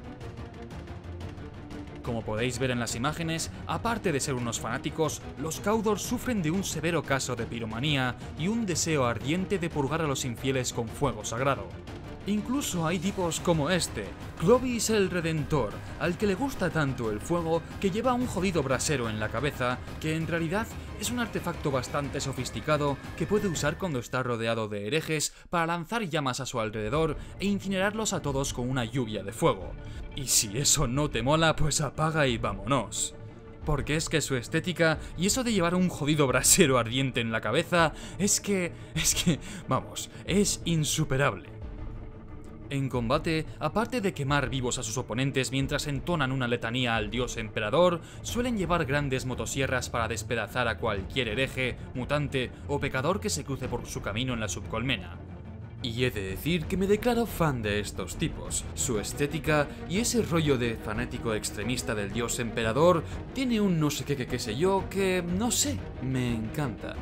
Como podéis ver en las imágenes, aparte de ser unos fanáticos, los Cawdor sufren de un severo caso de piromanía y un deseo ardiente de purgar a los infieles con fuego sagrado. Incluso hay tipos como este, Clovis el Redentor, al que le gusta tanto el fuego que lleva un jodido brasero en la cabeza, que en realidad es un artefacto bastante sofisticado que puede usar cuando está rodeado de herejes para lanzar llamas a su alrededor e incinerarlos a todos con una lluvia de fuego. Y si eso no te mola, pues apaga y vámonos. Porque es que su estética y eso de llevar un jodido brasero ardiente en la cabeza vamos, es insuperable. En combate, aparte de quemar vivos a sus oponentes mientras entonan una letanía al dios emperador, suelen llevar grandes motosierras para despedazar a cualquier hereje, mutante o pecador que se cruce por su camino en la subcolmena. Y he de decir que me declaro fan de estos tipos. Su estética y ese rollo de fanático extremista del dios emperador tiene un no sé qué sé yo que, no sé, me encanta.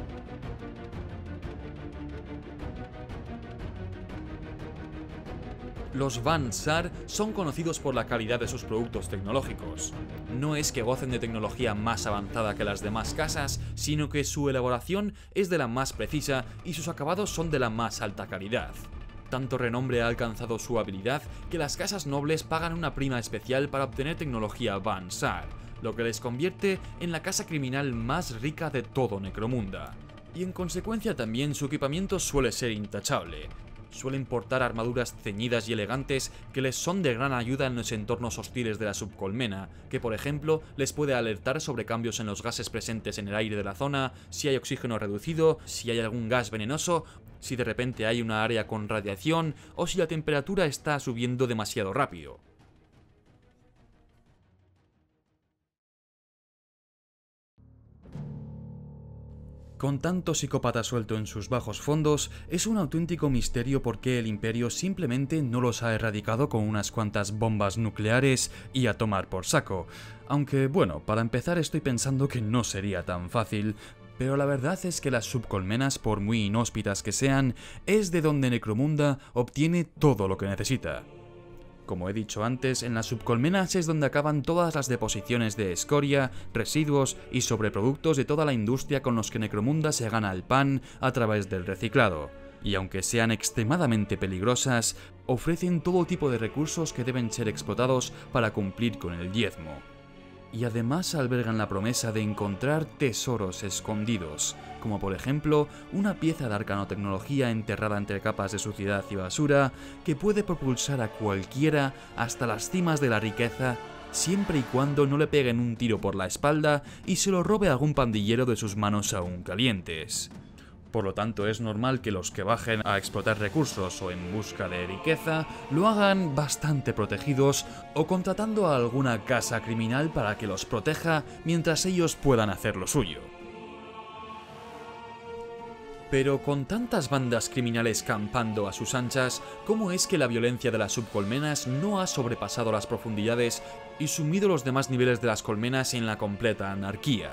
Los Van Saar son conocidos por la calidad de sus productos tecnológicos. No es que gocen de tecnología más avanzada que las demás casas, sino que su elaboración es de la más precisa y sus acabados son de la más alta calidad. Tanto renombre ha alcanzado su habilidad que las casas nobles pagan una prima especial para obtener tecnología Van Saar, lo que les convierte en la casa criminal más rica de todo Necromunda. Y en consecuencia también su equipamiento suele ser intachable. Suelen portar armaduras ceñidas y elegantes que les son de gran ayuda en los entornos hostiles de la subcolmena, que por ejemplo les puede alertar sobre cambios en los gases presentes en el aire de la zona, si hay oxígeno reducido, si hay algún gas venenoso, si de repente hay una área con radiación o si la temperatura está subiendo demasiado rápido. Con tanto psicópata suelto en sus bajos fondos, es un auténtico misterio por qué el Imperio simplemente no los ha erradicado con unas cuantas bombas nucleares y a tomar por saco. Aunque bueno, para empezar estoy pensando que no sería tan fácil, pero la verdad es que las subcolmenas, por muy inhóspitas que sean, es de donde Necromunda obtiene todo lo que necesita. Como he dicho antes, en las subcolmenas es donde acaban todas las deposiciones de escoria, residuos y sobreproductos de toda la industria con los que Necromunda se gana el pan a través del reciclado. Y aunque sean extremadamente peligrosas, ofrecen todo tipo de recursos que deben ser explotados para cumplir con el diezmo. Y además albergan la promesa de encontrar tesoros escondidos, como por ejemplo una pieza de arcanotecnología enterrada entre capas de suciedad y basura que puede propulsar a cualquiera hasta las cimas de la riqueza, siempre y cuando no le peguen un tiro por la espalda y se lo robe algún pandillero de sus manos aún calientes. Por lo tanto, es normal que los que bajen a explotar recursos o en busca de riqueza lo hagan bastante protegidos o contratando a alguna casa criminal para que los proteja mientras ellos puedan hacer lo suyo. Pero con tantas bandas criminales campando a sus anchas, ¿cómo es que la violencia de las subcolmenas no ha sobrepasado las profundidades y sumido los demás niveles de las colmenas en la completa anarquía?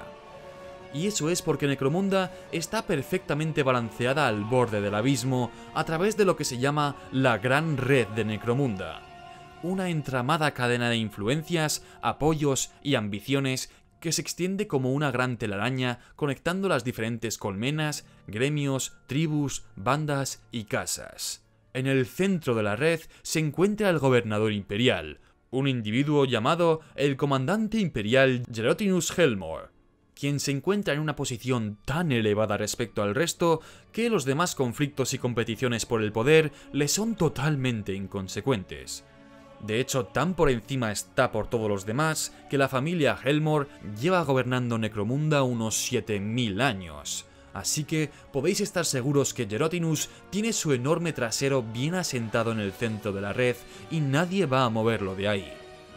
Y eso es porque Necromunda está perfectamente balanceada al borde del abismo a través de lo que se llama la Gran Red de Necromunda. Una entramada cadena de influencias, apoyos y ambiciones que se extiende como una gran telaraña conectando las diferentes colmenas, gremios, tribus, bandas y casas. En el centro de la red se encuentra el gobernador imperial, un individuo llamado el comandante imperial Gerotinus Helmor, quien se encuentra en una posición tan elevada respecto al resto que los demás conflictos y competiciones por el poder le son totalmente inconsecuentes. De hecho, tan por encima está por todos los demás que la familia Helmor lleva gobernando Necromunda unos 7000 años. Así que podéis estar seguros que Gerotinus tiene su enorme trasero bien asentado en el centro de la red y nadie va a moverlo de ahí.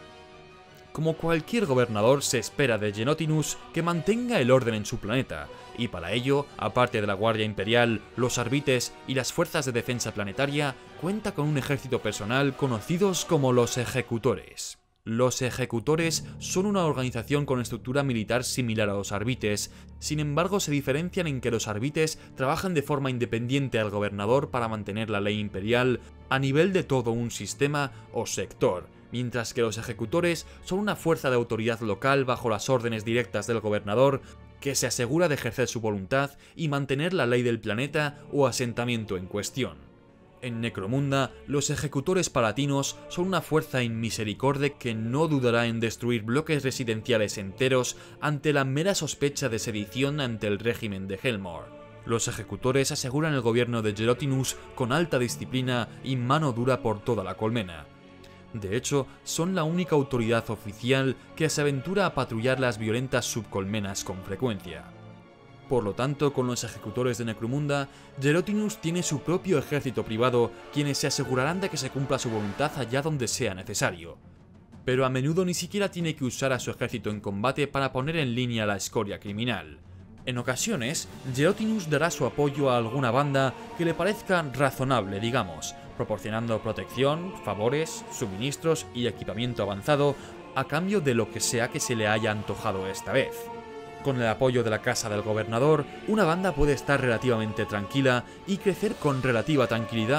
Como cualquier gobernador, se espera de Gerotinus que mantenga el orden en su planeta, y para ello, aparte de la Guardia Imperial, los Arbites y las Fuerzas de Defensa Planetaria, cuenta con un ejército personal conocidos como los Ejecutores. Los Ejecutores son una organización con estructura militar similar a los Arbites, sin embargo se diferencian en que los Arbites trabajan de forma independiente al gobernador para mantener la ley imperial a nivel de todo un sistema o sector, mientras que los Ejecutores son una fuerza de autoridad local bajo las órdenes directas del gobernador que se asegura de ejercer su voluntad y mantener la ley del planeta o asentamiento en cuestión. En Necromunda, los Ejecutores Palatinos son una fuerza inmisericorde que no dudará en destruir bloques residenciales enteros ante la mera sospecha de sedición ante el régimen de Helmor. Los Ejecutores aseguran el gobierno de Gerotinus con alta disciplina y mano dura por toda la colmena. De hecho, son la única autoridad oficial que se aventura a patrullar las violentas subcolmenas con frecuencia. Por lo tanto, con los Ejecutores de Necromunda, Gerotinus tiene su propio ejército privado, quienes se asegurarán de que se cumpla su voluntad allá donde sea necesario. Pero a menudo ni siquiera tiene que usar a su ejército en combate para poner en línea la escoria criminal. En ocasiones, Gerotinus dará su apoyo a alguna banda que le parezca razonable, digamos, proporcionando protección, favores, suministros y equipamiento avanzado a cambio de lo que sea que se le haya antojado esta vez. Con el apoyo de la casa del gobernador, una banda puede estar relativamente tranquila y crecer con relativa tranquilidad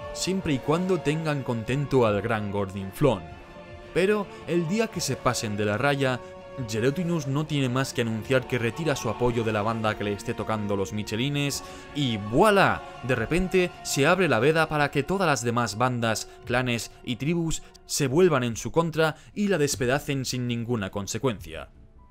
siempre y cuando tengan contento al gran Gordinflón. Pero el día que se pasen de la raya, Gerotinus no tiene más que anunciar que retira su apoyo de la banda que le esté tocando los Michelines y ¡voilá! De repente se abre la veda para que todas las demás bandas, clanes y tribus se vuelvan en su contra y la despedacen sin ninguna consecuencia.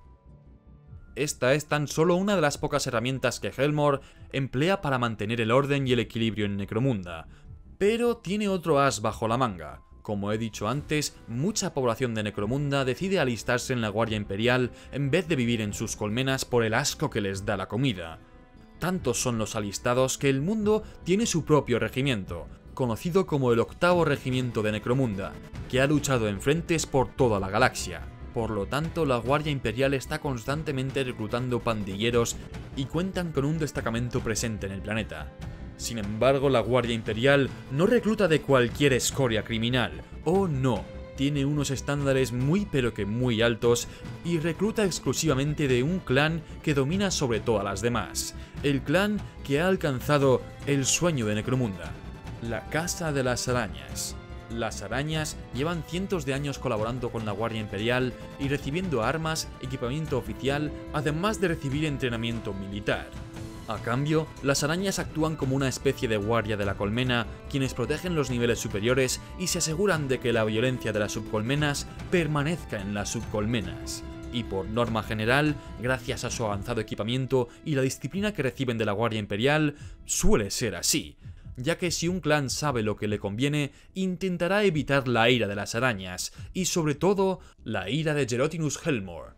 Esta es tan solo una de las pocas herramientas que Helmor emplea para mantener el orden y el equilibrio en Necromunda, pero tiene otro as bajo la manga. Como he dicho antes, mucha población de Necromunda decide alistarse en la Guardia Imperial en vez de vivir en sus colmenas por el asco que les da la comida. Tantos son los alistados que el mundo tiene su propio regimiento, conocido como el Octavo Regimiento de Necromunda, que ha luchado en frentes por toda la galaxia. Por lo tanto, la Guardia Imperial está constantemente reclutando pandilleros y cuentan con un destacamento presente en el planeta. Sin embargo, la Guardia Imperial no recluta de cualquier escoria criminal. ¡Oh no! Tiene unos estándares muy pero que muy altos y recluta exclusivamente de un clan que domina sobre todas las demás. El clan que ha alcanzado el sueño de Necromunda. La Casa de las Arañas. Las arañas llevan cientos de años colaborando con la Guardia Imperial y recibiendo armas, equipamiento oficial, además de recibir entrenamiento militar. A cambio, las arañas actúan como una especie de guardia de la colmena, quienes protegen los niveles superiores y se aseguran de que la violencia de las subcolmenas permanezca en las subcolmenas. Y por norma general, gracias a su avanzado equipamiento y la disciplina que reciben de la Guardia Imperial, suele ser así, ya que si un clan sabe lo que le conviene, intentará evitar la ira de las arañas, y sobre todo, la ira de Gerotinus Helmor.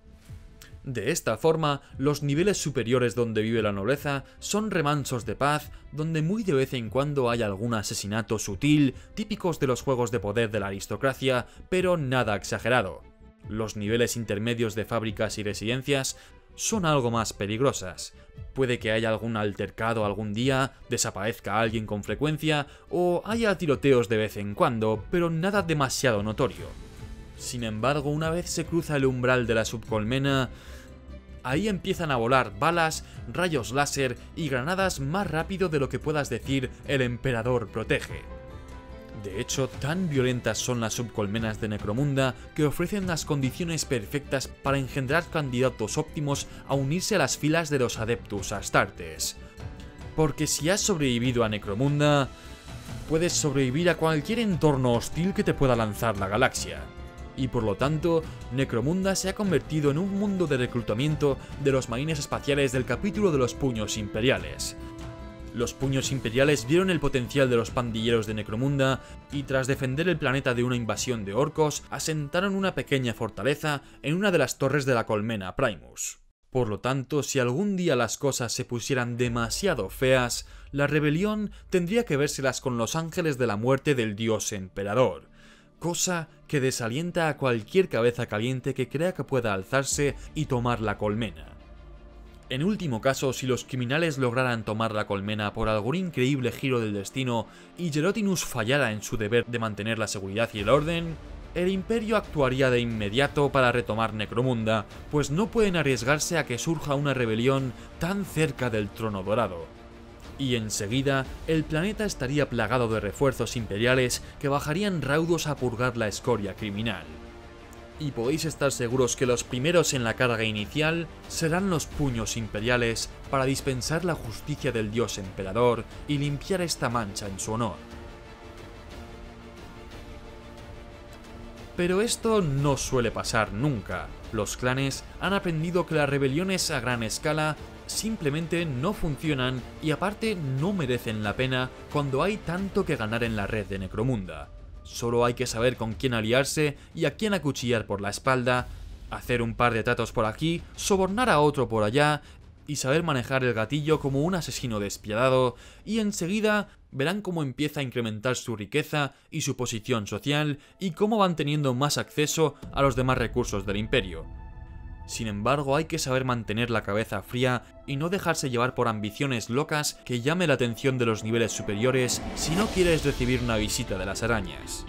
De esta forma, los niveles superiores donde vive la nobleza son remansos de paz, donde muy de vez en cuando hay algún asesinato sutil, típicos de los juegos de poder de la aristocracia, pero nada exagerado. Los niveles intermedios de fábricas y residencias son algo más peligrosas. Puede que haya algún altercado algún día, desaparezca alguien con frecuencia, o haya tiroteos de vez en cuando, pero nada demasiado notorio. Sin embargo, una vez se cruza el umbral de la subcolmena, ahí empiezan a volar balas, rayos láser y granadas más rápido de lo que puedas decir el emperador protege. De hecho, tan violentas son las subcolmenas de Necromunda que ofrecen las condiciones perfectas para engendrar candidatos óptimos a unirse a las filas de los Adeptus Astartes. Porque si has sobrevivido a Necromunda, puedes sobrevivir a cualquier entorno hostil que te pueda lanzar la galaxia. Y por lo tanto, Necromunda se ha convertido en un mundo de reclutamiento de los marines espaciales del capítulo de los Puños Imperiales. Los Puños Imperiales vieron el potencial de los pandilleros de Necromunda y tras defender el planeta de una invasión de orcos, asentaron una pequeña fortaleza en una de las torres de la colmena Primus. Por lo tanto, si algún día las cosas se pusieran demasiado feas, la rebelión tendría que vérselas con los ángeles de la muerte del dios emperador, cosa que desalienta a cualquier cabeza caliente que crea que pueda alzarse y tomar la colmena. En último caso, si los criminales lograran tomar la colmena por algún increíble giro del destino y Gerotinus fallara en su deber de mantener la seguridad y el orden, el Imperio actuaría de inmediato para retomar Necromunda, pues no pueden arriesgarse a que surja una rebelión tan cerca del trono dorado. Y enseguida, el planeta estaría plagado de refuerzos imperiales que bajarían raudos a purgar la escoria criminal. Y podéis estar seguros que los primeros en la carga inicial serán los Puños Imperiales para dispensar la justicia del dios emperador y limpiar esta mancha en su honor. Pero esto no suele pasar nunca. Los clanes han aprendido que las rebeliones a gran escala simplemente no funcionan y aparte no merecen la pena cuando hay tanto que ganar en la red de Necromunda. Solo hay que saber con quién aliarse y a quién acuchillar por la espalda, hacer un par de tratos por aquí, sobornar a otro por allá y saber manejar el gatillo como un asesino despiadado, y enseguida verán cómo empieza a incrementar su riqueza y su posición social y cómo van teniendo más acceso a los demás recursos del imperio. Sin embargo, hay que saber mantener la cabeza fría y no dejarse llevar por ambiciones locas que llame la atención de los niveles superiores si no quieres recibir una visita de las arañas.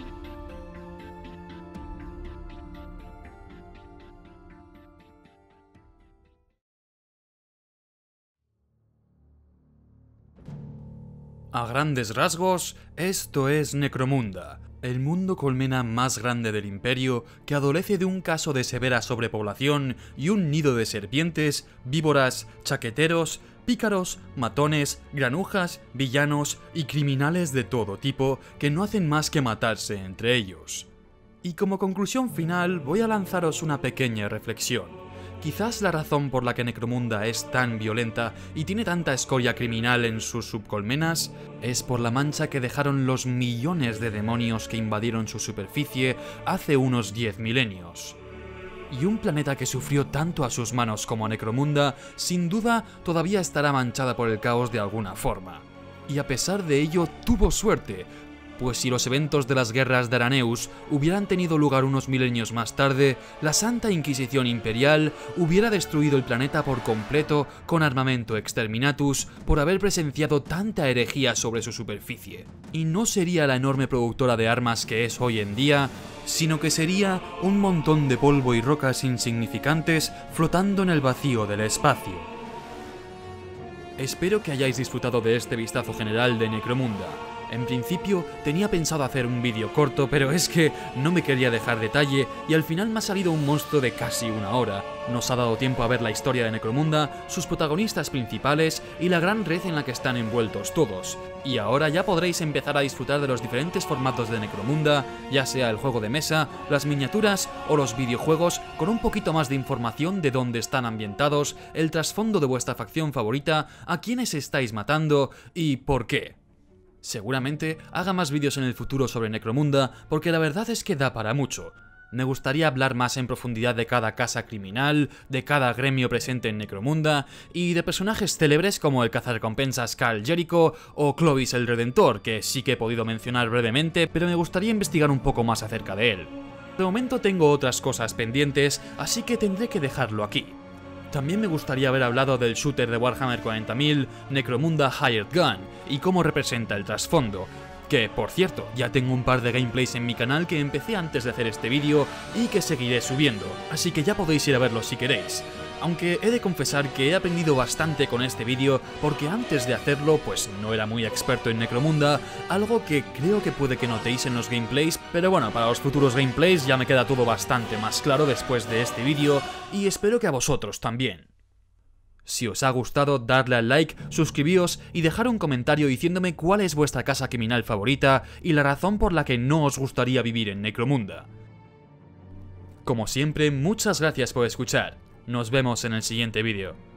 A grandes rasgos, esto es Necromunda, el mundo colmena más grande del imperio que adolece de un caso de severa sobrepoblación y un nido de serpientes, víboras, chaqueteros, pícaros, matones, granujas, villanos y criminales de todo tipo que no hacen más que matarse entre ellos. Y como conclusión final voy a lanzaros una pequeña reflexión. Quizás la razón por la que Necromunda es tan violenta y tiene tanta escoria criminal en sus subcolmenas es por la mancha que dejaron los millones de demonios que invadieron su superficie hace unos 10 milenios. Y un planeta que sufrió tanto a sus manos como Necromunda, sin duda todavía estará manchada por el caos de alguna forma. Y a pesar de ello tuvo suerte, pues si los eventos de las guerras de Araneus hubieran tenido lugar unos milenios más tarde, la Santa Inquisición Imperial hubiera destruido el planeta por completo con armamento exterminatus por haber presenciado tanta herejía sobre su superficie. Y no sería la enorme productora de armas que es hoy en día, sino que sería un montón de polvo y rocas insignificantes flotando en el vacío del espacio. Espero que hayáis disfrutado de este vistazo general de Necromunda. En principio tenía pensado hacer un vídeo corto, pero es que no me quería dejar detalle y al final me ha salido un monstruo de casi una hora. Nos ha dado tiempo a ver la historia de Necromunda, sus protagonistas principales y la gran red en la que están envueltos todos. Y ahora ya podréis empezar a disfrutar de los diferentes formatos de Necromunda, ya sea el juego de mesa, las miniaturas o los videojuegos, con un poquito más de información de dónde están ambientados, el trasfondo de vuestra facción favorita, a quiénes estáis matando y por qué. Seguramente haga más vídeos en el futuro sobre Necromunda porque la verdad es que da para mucho. Me gustaría hablar más en profundidad de cada casa criminal, de cada gremio presente en Necromunda y de personajes célebres como el cazarrecompensas Khal Jericho o Clovis el Redentor, que sí que he podido mencionar brevemente, pero me gustaría investigar un poco más acerca de él. De momento tengo otras cosas pendientes, así que tendré que dejarlo aquí. También me gustaría haber hablado del shooter de Warhammer 40.000, Necromunda Hired Gun, y cómo representa el trasfondo. Que, por cierto, ya tengo un par de gameplays en mi canal que empecé antes de hacer este vídeo y que seguiré subiendo, así que ya podéis ir a verlos si queréis. Aunque he de confesar que he aprendido bastante con este vídeo porque antes de hacerlo pues no era muy experto en Necromunda, algo que creo que puede que notéis en los gameplays, pero bueno, para los futuros gameplays ya me queda todo bastante más claro después de este vídeo y espero que a vosotros también. Si os ha gustado, dadle al like, suscribíos y dejar un comentario diciéndome cuál es vuestra casa criminal favorita y la razón por la que no os gustaría vivir en Necromunda. Como siempre, muchas gracias por escuchar. Nos vemos en el siguiente vídeo.